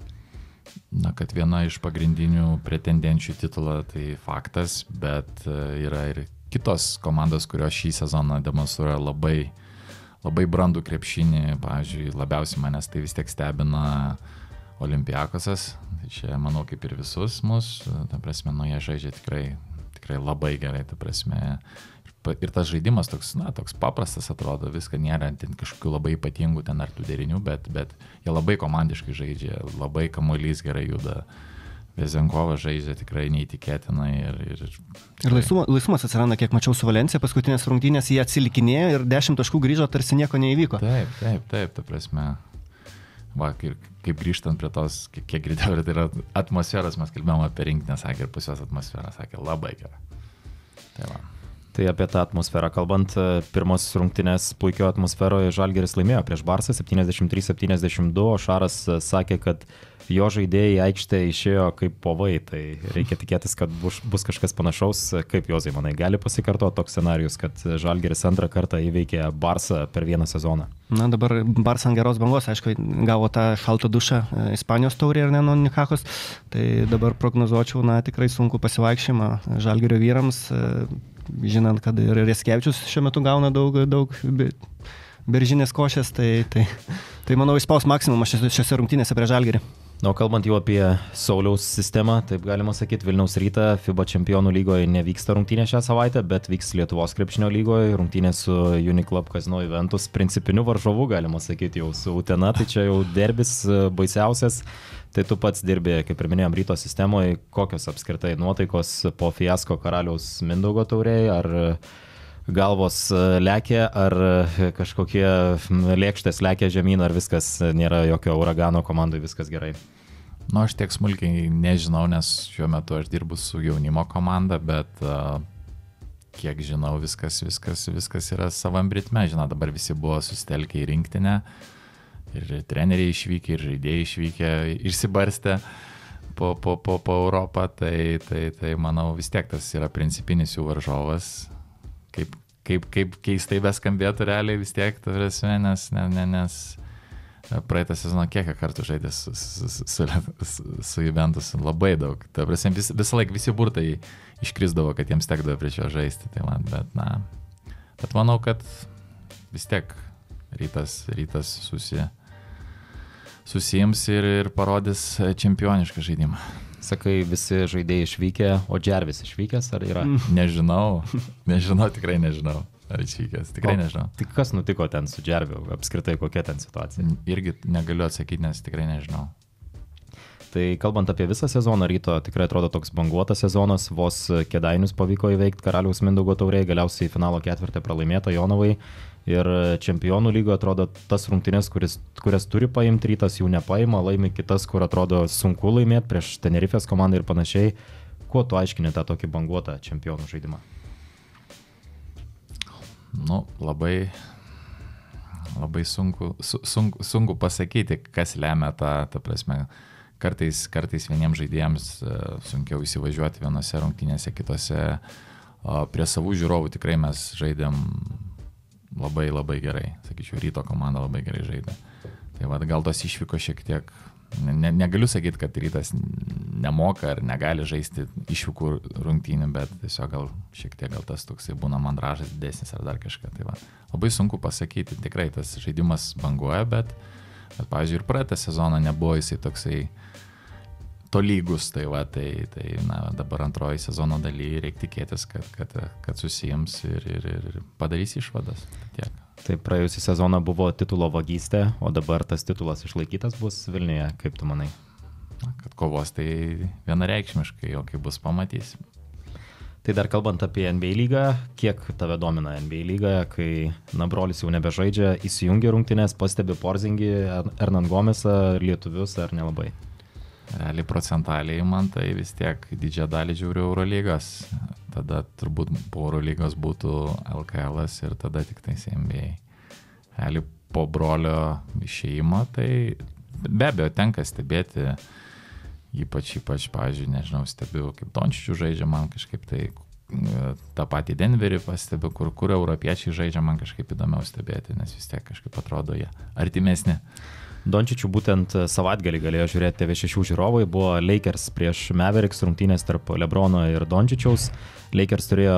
Na, kad viena iš pagrindinių pretendenčių į titulą, tai faktas, bet yra ir kitos komandos, kurios šį sezoną demonstruoja labai, labai brandų krepšinį. Pavyzdžiui, labiausiai manęs tai vis tiek stebina Olympiakosas. Tai čia, manau, kaip ir visus mus, ta prasme, jie žaidžia tikrai labai gerai, ta prasme. Ir tas žaidimas toks paprastas atrodo, viską nėra kažkokių labai ypatingų ten ar tų derinių, bet jie labai komandiškai žaidžia, labai kamuolys gerai juda. Vezenkovas žaidžia tikrai neįtikėtinai. Ir laisvumas atsiranda, kiek mačiau su Valencija, paskutinės rungtynės jie atsilikinėjo ir 10 taškų grįžo, tarsi nieko neįvyko. Taip, ta prasme. Va, kaip grįžtant prie tos, kiek girdėjau, tai yra atmosferas, mes kalbėjome apie rinktinę, sakė, ir pas juos atmosfera, sakė, labai gera. Tai va. Tai apie tą atmosferą kalbant, pirmos rungtynės puikio atmosferoje Žalgiris laimėjo prieš Barsą 73-72, o Šaras sakė, kad jo žaidėjai aikštė išėjo kaip povai, tai reikia tikėtis, kad bus kažkas panašaus. Kaip Jozai, manai, gali pasikartoti toks scenarius, kad Žalgiris antrą kartą įveikė Barsą per vieną sezoną? Na, dabar Barsa ant geros bangos, aišku, gavo tą šaltą dušą Ispanijos taurė ir ne nuo Nikakos, tai dabar prognozuočiau, tikrai sunku pasivaikščiojimą Žalgirio vyrams, žinant, kad ir Reskevičius šiuo metu gauna daug beržinės košės, tai manau, išspaus maksimumą šiose rungtynėse prie Žalgirį. O kalbant jau apie Sauliaus sistemą, taip galima sakyti, Vilniaus Rytą FIBA čempionų lygoje nevyksta rungtynė šią savaitę, bet vyks Lietuvos krepšinio lygoje, rungtynė su Uniclub Casino Juventus, principiniu varžovu, galima sakyti, jau su Utena, tai čia jau derbis baisiausias. Tai tu pats dirbi, kaip ir minėjom, Ryto sistemoje, kokios apskritai nuotaikos po fiasko Karaliaus Mindaugo taurėje, ar galvos lekia, ar kažkokie lėkštės lekia žemyn, ar viskas nėra jokio uragano komandai, viskas gerai? Nu, aš tiek smulkiai nežinau, nes šiuo metu aš dirbu su jaunimo komanda, bet kiek žinau, viskas yra savam ritme. Žinau, dabar visi buvo susitelkę į rinktinę, ir treneriai išvykę, ir žaidėjai išvykę, išsibarstę po Europą, tai manau vis tiek tas yra principinis jų varžovas. Kaip keistai beskambėtų realiai vis tiek, nes praeitą sezoną kiek kartų žaidė su Juventus, labai daug. Tai prasme, visą laiką visi burtai iškrisdavo, kad jiems tekdavo prieš jo žaisti. Tai bet manau, kad vis tiek rytas susiims ir parodys čempionišką žaidimą. Sakai, visi žaidėjai išvykę, o Džervis išvykęs, ar yra? Nežinau, tikrai nežinau, ar išvykęs, tikrai nežinau. Tai kas nutiko ten su Džerviu, apskritai kokia ten situacija? Irgi negaliu atsakyti, nes tikrai nežinau. Tai kalbant apie visą sezoną, Ryto tikrai atrodo toks banguotas sezonas, vos Kėdainius pavyko įveikti Karaliaus Mindaugo taurėje, galiausiai finalo ketvirtį pralaimėta Jonavai. Ir čempionų lygoje atrodo tas rungtynės, kurias turi paimti Rytas, jų nepaima, laimi kitas, kur atrodo sunku laimėti prieš Tenerifės komandą ir panašiai. Kuo tu aiškini tą tokį banguotą čempionų žaidimą? Nu, labai sunku pasakyti, kas lemia ta prasme. Kartais vieniems žaidėjams sunkiau įsivažiuoti vienose rungtynėse, kitose. Prie savų žiūrovų tikrai mes žaidėm labai gerai. Sakyčiau, Ryto komanda labai gerai žaidė. Tai gal tos išvyko šiek tiek, negaliu sakyti, kad Rytas nemoka ar negali žaisti išvykų rungtynių, bet tiesiog šiek tiek tas toksai būna mandražas didesnis ar dar kažką. Tai labai sunku pasakyti, tikrai tas žaidimas banguoja, bet pavyzdžiui, ir praeitą sezoną nebuvo jisai toksai tolygus, tai dabar antroji sezono daly reikia tikėtis, kad susijims ir padarys išvadas. Tiek. Tai praėjusį sezoną buvo titulo vagystė, o dabar tas titulas išlaikytas bus Vilniuje, kaip tu manai? Kad kovos tai vienareikšmiškai, o kaip bus pamatysim. Tai dar kalbant apie NBA lygą, kiek tave domina NBA lyga, kai brolis jau nebežaidžia, įsijungia rungtynės, pastebi Porzingį, Hernan Gomesą, lietuvius ar nelabai? Realiai procentaliai man tai vis tiek didžiąją dalį žiūriu Eurolygos. Tada turbūt po Eurolygos būtų LKL'as ir tada tik tais NBA. Realiai po brolio išėjimo tai be abejo tenka stebėti. Ypač, pavyzdžiui, nežinau, stebiu, kaip Dončičių žaidžia, man kažkaip tai tą patį Denverį pastebiu, kur europiečiai žaidžia, man kažkaip įdomiau stebėti, nes vis tiek kažkaip atrodo jie artimesni. Dončičių būtent savaitgalį galėjo žiūrėti TV6 žiūrovai, buvo Lakers prieš Mavericks rungtynės tarp Lebrono ir Dončičiaus. Lakers turėjo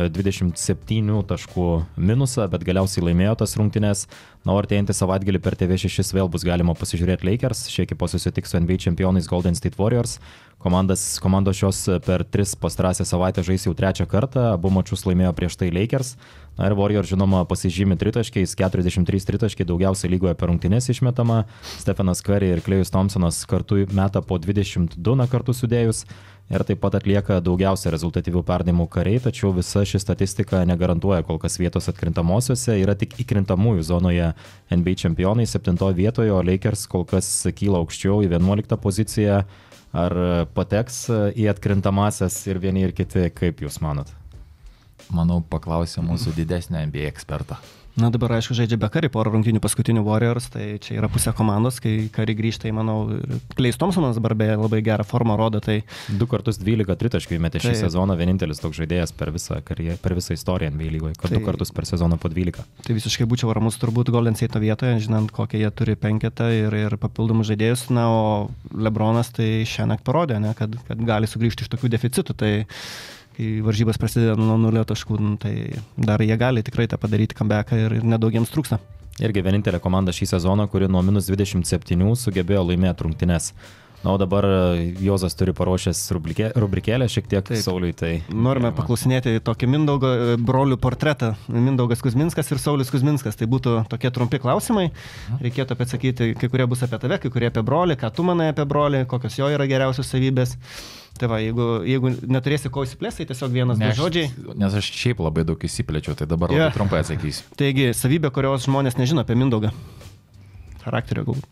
27 taškų minusą, bet galiausiai laimėjo tas rungtynės. Na, o artėjantį savaitgalį per TV6 vėl bus galima pasižiūrėti Lakers. Ši ekipa susitiks su NBA čempionais Golden State Warriors. Komandos šios per 3 pastarąsią savaitę žais jau 3 kartą. Abu mačus laimėjo prieš tai Lakers. Na ir Warriors, žinoma, pasižymi tritaškiais, 43 tritaškiai, daugiausiai lygoje per rungtynes išmetama. Stephenas Curry ir Klejus Thompsonas kartu meta po 22 kartų sudėjus. Ir taip pat atlieka daugiausia rezultatyvių perdavimų kariai, tačiau visa ši statistika negarantuoja kol kas vietos atkrintamosiose, yra tik įkrintamųjų zonoje NBA čempionai 7 vietoje, o Lakers kol kas kyla aukščiau į 11 poziciją. Ar pateks į atkrintamasias ir vieni ir kiti, kaip jūs manot? Manau, paklausė mūsų didesnio NBA eksperto. Na dabar, aišku, žaidžia be Curry porą rungtynių paskutinių Warriors, tai čia yra pusė komandos, kai Curry grįžta, manau, Klejus Thompsonas dabar beje labai gerą formą rodo, tai 2 kartus 12 tritaškių įmetė šį sezoną, vienintelis toks žaidėjas per visą istoriją NBA lygoje, kad 2 kartus per sezoną po 12. Tai visiškai būčiau ramus turbūt Golden State vietoje, žinant, kokią jie turi penketą ir papildomus žaidėjus, na, o LeBronas tai šiąnakt parodė, ne, kad gali sugrįžti iš tokių deficitų, tai kai varžybos prasideda nuo 0 taškų, tai dar jie gali tikrai tą padaryti comebacką ir nedaugiems trūksta. Irgi vienintelė komanda šį sezoną, kuri nuo -27 sugebėjo laimėti rungtynes. Na, o dabar Jozas turi paruošęs rubrikėlę šiek tiek Sauliui. Tai norime paklausinėti tokį Mindaugo brolių portretą. Mindaugas Kuzminskas ir Saulius Kuzminskas. Tai būtų tokie trumpi klausimai. Reikėtų atsakyti, kai kurie bus apie tave, kai kurie apie brolį, ką tu manai apie brolį, kokios jo yra geriausios savybės. Tai va, jeigu neturėsi ko įsiplėsti, tai tiesiog vienas du žodžiai. Nes aš šiaip labai daug įsiplėčiau, tai dabar labai trumpai atsakysiu. Taigi, savybė, kurios žmonės nežino apie Mindaugą. Charakterio galbūt.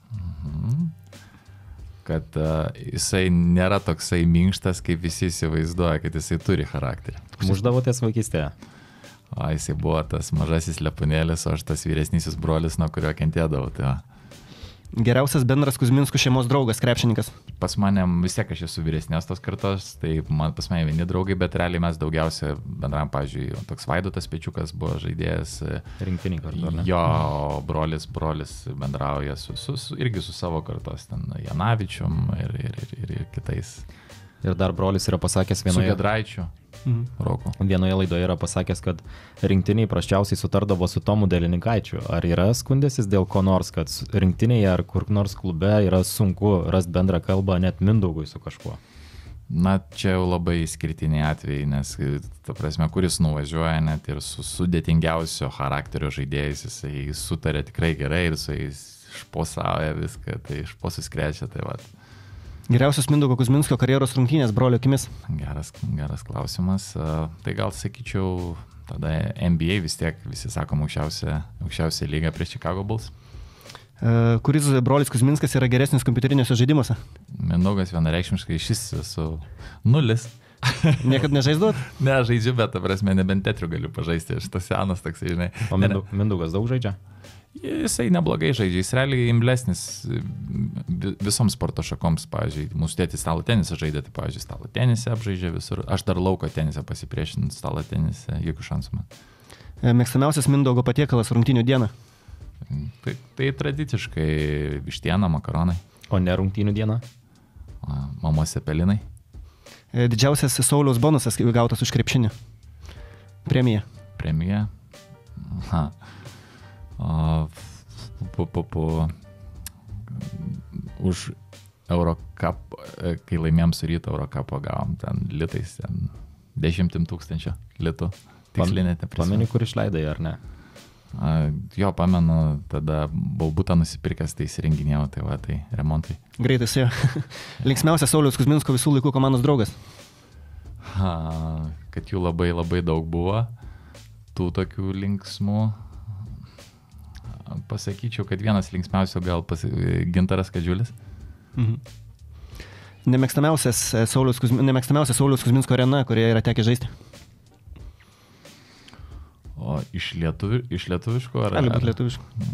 Kad jisai nėra toksai minkštas, kaip visi įsivaizduoja, kad jisai turi charakterį. Muždavotės vaikystėje? O jisai buvo tas mažasis lepunėlis, o aš tas vyresnysis brolis, nuo kurio kentėdavau. Tai Geriausias bendras Kuzminskų šeimos draugas, krepšininkas. Pas mane vis tiek aš esu vyresnės tos kartos, tai pas mane vieni draugai, bet realiai mes daugiausia bendravom, pavyzdžiui, toks Vaidotas Pečiukas buvo žaidėjas. Rinktinį kartu, ar ne? Jo, brolis bendrauja irgi su savo kartos, ten Janavičium ir kitais. Ir dar brolis yra pasakęs vienoje... Su Gedraičiu. Vienoje laidoje yra pasakęs, kad rinktiniai prasčiausiai sutardavo su Tomu Delininkaičiu. Ar yra skundęsis dėl ko nors, kad rinktinėje ar kur nors klube yra sunku rasti bendrą kalbą net Mindaugui su kažkuo? Na, čia jau labai išskirtiniai atvejai, nes, ta prasme, kuris nuvažiuoja net ir su sudėtingiausio charakterio žaidėjais, jisai sutarė tikrai gerai ir su jais išposauja viską, tai išposus krečia, tai va. Geriausios Mindaugo Kuzminsko karjeros rungtynės brolio akimis? Geras klausimas. Tai gal sakyčiau, tada NBA vis tiek, visi sakom, aukščiausia lyga prieš Chicago Bulls. Kuris brolis Kuzminskas yra geresnis kompiuteriniuose žaidimuose? Mindaugas vienareikšmiškai šis su 0. Niekad nežaisdavot? Ne, žaidžiu, bet, ta prasme, nebent tetrių galiu pažaisti, aš tas senas toksai, žinai. O Mindaugas daug žaidžia? Jisai neblogai žaidžia, jis realiai imlesnis visoms sporto šakoms, pavyzdžiui, mūsų tėtis stalo tenisą žaidė, tai, pavyzdžiui, stalo tenisą apžaidžia visur, aš dar lauko tenisą pasipriešinu, stalo tenisą, jokių šansų man. Mėgstamiausias Mindaugo patiekalas rungtynių dieną? Tai tradiciškai vištiena, makaronai. O ne rungtynių diena? Mamos cepelinai. Didžiausias Sauliaus bonusas gautas už krepšinį? Premija? Už Eurocup, kai laimėjom su Ryto Eurocupo, gavom ten litais, ten 10 000 litų. Tikslinė neprisimenu. Pameni, kur išleidai, ar ne? Jo, pamenu, tada buvau butą nusipirkęs, tai įsirenginėjau, tai va, tai remontai. Greitai su jo. Linksmiausias Sauliaus Kuzminsko visų laikų komandos draugas. Kad jų labai labai daug buvo, tų tokių linksmų. Pasakyčiau, kad vienas linksmiausių gal Gintaras Kadžiulis. Nemėgstamiausias Sauliaus Kuzminsko arena, kurioje yra tekę žaisti. O iš lietuviško ar? Gali būti lietuviško.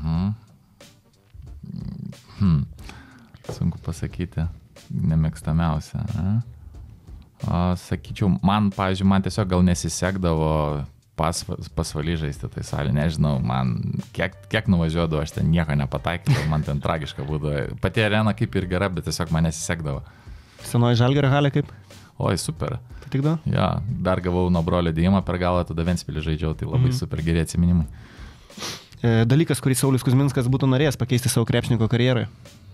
Sunku pasakyti. Nemėgstamiausia. Sakyčiau, man tiesiog gal nesisekdavo pasvalį žaisti tai salį, nežinau, man kiek nuvažiuodavo, aš ten nieko nepataikydavau, man ten tragiška būdavo. Pati arena kaip ir gera, bet tiesiog man nesisekdavo. Senoji Žalgirio halė kaip? Oi, super. Patikdavo? Ja, dar gavau nuo brolio dėjimą per galą, tada Ventspilį žaidžiau, tai labai super geri atsiminimai. Dalykas, kurį Saulius Kuzminskas būtų norėjęs pakeisti savo krepšininko karjeroje?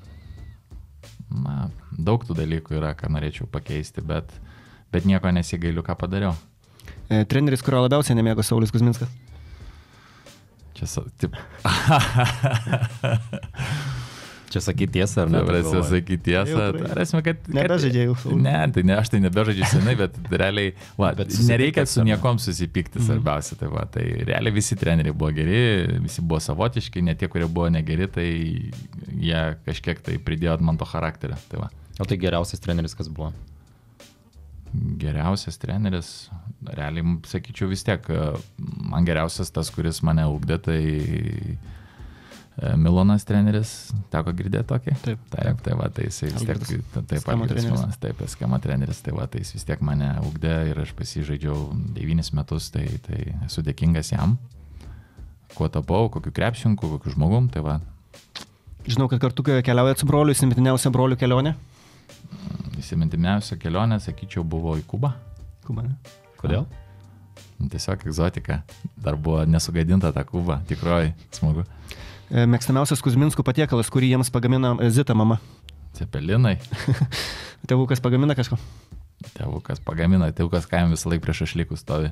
Na, daug tų dalykų yra, ką norėčiau pakeisti, bet nieko nesigailiu, ką padariau. Treneris, kurio labiausiai nemėgo Saulius Kuzminskas? Čia sakyti tiesą, ar ne? Sakyti tiesą. Nebežaidžiau. Ne, tai ne, aš tai nebežaidžiu senai, bet realiai, nereikia su niekom susipykti, svarbiausia. Tai, tai realiai visi treneriai buvo geri, visi buvo savotiški, ne tie, kurie buvo negeri, tai jie kažkiek tai pridėjo man to charakterio. Tai va. O tai geriausias treneris kas buvo? Geriausias treneris, realiai, sakyčiau, vis tiek, man geriausias tas, kuris mane ugdė, tai Milonas treneris, teko girdėti tokį? Taip. Tai va, tai jis vis tiek, taip, Skema treneris, tai va, tai jis vis tiek mane ugdė ir aš pasižaidžiau 9 metus, tai esu dėkingas jam, kuo tapau, kokiu krepšinku, kokiu žmogum, tai va. Žinau, kad kartu keliaujat su broliu, įsimintiniausia brolių kelionė? Įsimintiniausia kelionė, sakyčiau, buvo į Kubą. Kubą, ne? Kodėl? Tiesiog egzotika. Dar buvo nesugadinta ta Kuba, tikroji, smagu. Mėgstamiausias Kuzminskų patiekalas, kurį jiems pagamina Zita mama? Cepelinai. Tėvukas pagamina kažko? Tėvukas kaim visą laiką prieš šašlykus stovi.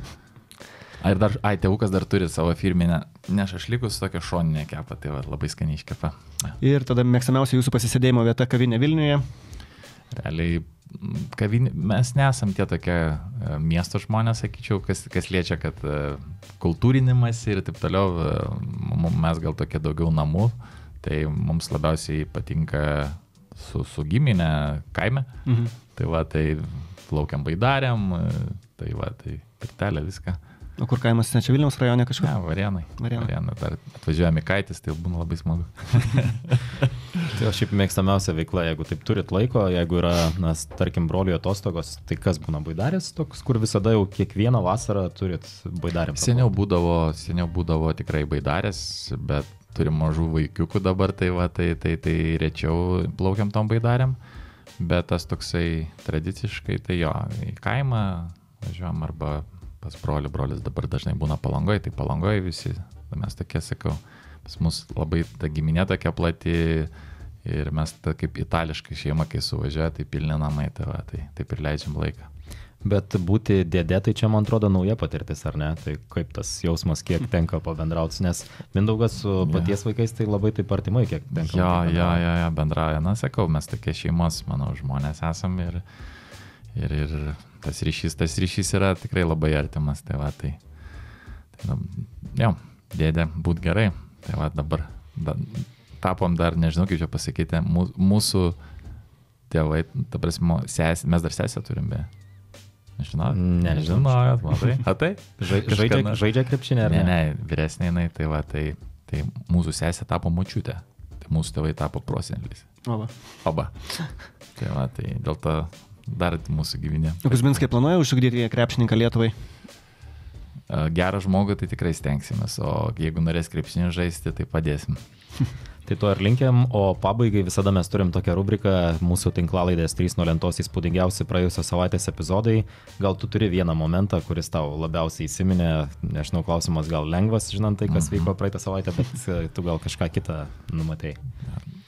Tėvukas dar turi savo firminę, ne šašlykus, tokia šoninė kepa, tai va, labai skaniai iškepa. Ir tada mėgstamiausia jūsų pasisėdėjimo vieta kavinė Vilniuje? Realiai, mes nesam tie tokie miesto žmonės, sakyčiau, kas liečia, kad kultūrinimas ir taip toliau, mes gal tokie daugiau namų, tai mums labiausiai patinka su giminė kaime, tai va, tai plaukiam Baidarėm, tai va, tai pirtelė viską. O kur kaimas, ne čia Vilniaus rajone kažkur? Ne, Varėnai. Dar atvažiuojame Kaitis, tai būna labai smagu. Tai šiaip mėgstamiausia veikla, jeigu taip turit laiko, jeigu yra, tarkim, brolių atostogos, tai kas būna Baidarės toks, kur visada jau kiekvieną vasarą turit Baidarėm? Seniau būdavo tikrai Baidarės, bet turim mažų vaikiukų dabar, tai va, tai rečiau plaukiam tom Baidarėm, bet tas toksai tradiciškai, tai jo, į kaimą važiuojam arba pas brolis dabar dažnai būna Palangoje, tai Palangoje visi, mes tokie, sakau, pas mus labai ta giminė tokia plati ir mes kaip itališkai šeima, kai suvažiuoja, tai pilni namai, tai va, tai taip ir leidžiam laiką. Bet būti dėdė, tai čia, man atrodo, nauja patirtis, ar ne? Tai kaip tas jausmas, kiek tenka pabendrauti, nes Mindaugas su paties vaikais tai labai taip artimai, kiek tenka. Jo, bendrauja, sakau, mes tokie šeimos, manau, žmonės esam ir tas ryšys yra tikrai labai artimas, tai va, tai jau, dėdė, būt gerai, tai va, dabar tapom dar, nežinau, kaip čia pasakyti, mūsų tėvai, ta prasme, mes dar sesę turim, be. Nežinau, matai? Žaidžia krepšinį, ar ne? Ne, vyresnė jinai, tai va, tai mūsų sesė tapo močiutė, tai mūsų tėvai tapo prosenelis. Oba. Tai va, tai dėl to dar mūsų giminė. Kuzminskai planuoja užsugdyti krepšininką Lietuvai? Gerą žmogų tai tikrai stengsimės, o jeigu norės krepšinį žaisti, tai padėsim. Tai to ir linkiam, o pabaigai visada mes turim tokią rubriką mūsų tinklalaidės 3 nuo lentos įspūdingiausi praėjusios savaitės epizodai. Gal tu turi vieną momentą, kuris tau labiausiai įsiminė, nežinau, klausimas gal lengvas, žinant tai, kas vyko praeitą savaitę, bet tu gal kažką kitą numatei.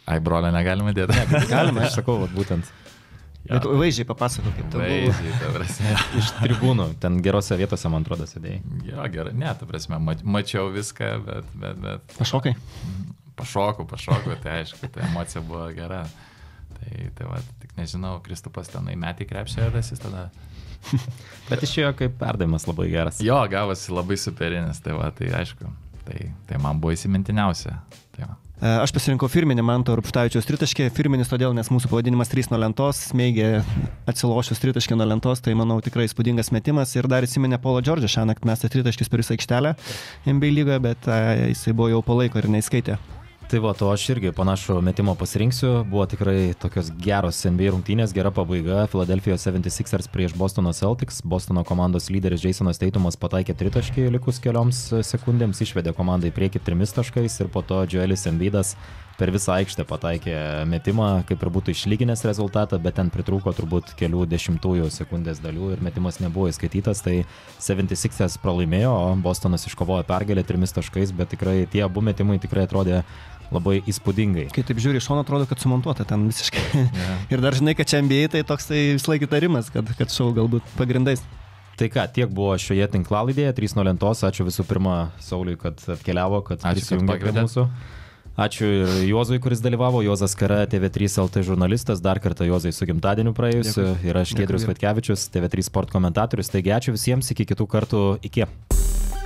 Ai, brolio negalime dėti. Galima, aš sakau, vat, būtent. Bet vaizdžiai papasako, kaip tai buvo. Vaizdžiai, ta prasme. Iš tribūnų, ten gerose vietose, man atrodo, sėdėjai. Jo, gerai, ne, ta prasme, mačiau viską, bet... Pašokai? Pašokau, tai aišku, ta emocija buvo gera. Tai va, tik nežinau, Kristupas tenai metį krepšį ir jis tada... Bet išėjo kaip perdavimas labai geras. Jo, gavosi labai superinis, tai va, tai aišku, tai man buvo įsimintiniausia. Tai va. Aš pasirinkau firminį Manto Rupštavičiaus tritaškį, firminis todėl, nes mūsų pavadinimas 3 nuo lentos, smeigė atsilošius tritaškį nuo lentos, tai manau tikrai įspūdingas metimas ir dar įsiminė Paulo Džordžą, šiąnakt mes tritaškis per visą aikštelę NBA lygoje, bet jisai buvo jau po laiko ir neįskaitė. Tai va, to aš irgi panašų metimo pasirinksiu, buvo tikrai tokios geros NBA rungtynės, gera pabaiga, Philadelphia 76ers prieš Bostono Celtics, Bostono komandos lyderis Jasonas Taitumas pataikė tritaškį likus kelioms sekundėms, išvedė komandą į priekį 3 taškais ir po to Joelis Embiidas per visą aikštę pataikė metimą, kaip ir būtų išlyginęs rezultatą, bet ten pritrūko turbūt kelių dešimtųjų sekundės dalių ir metimas nebuvo įskaitytas, tai 76ers pralaimėjo, o Bostonas iškovojo pergalę 3 taškais, bet tikrai tie abu metimai tikrai atrodė labai įspūdingai. Kai taip žiūri, iš šono atrodo, kad sumontuota ten visiškai. Yeah. Ir dar žinai, kad čia NBA tai toks tai vis laik įtarimas, kad šou galbūt pagrindais. Tai ką, tiek buvo šioje tinklalaidėje, 3 nuo lentos, ačiū visų pirma Sauliui, kad atkeliavo, kad prisijungė prie mūsų. Ačiū ir Juozui, kuris dalyvavo, Juozas Kara, TV3 LT žurnalistas, dar kartą Juozai su gimtadieniu praėjusiu ir aš Giedrius Vaitkevičius, TV3 Sport komentatorius, taigi ačiū visiems, iki kitų kartų, iki.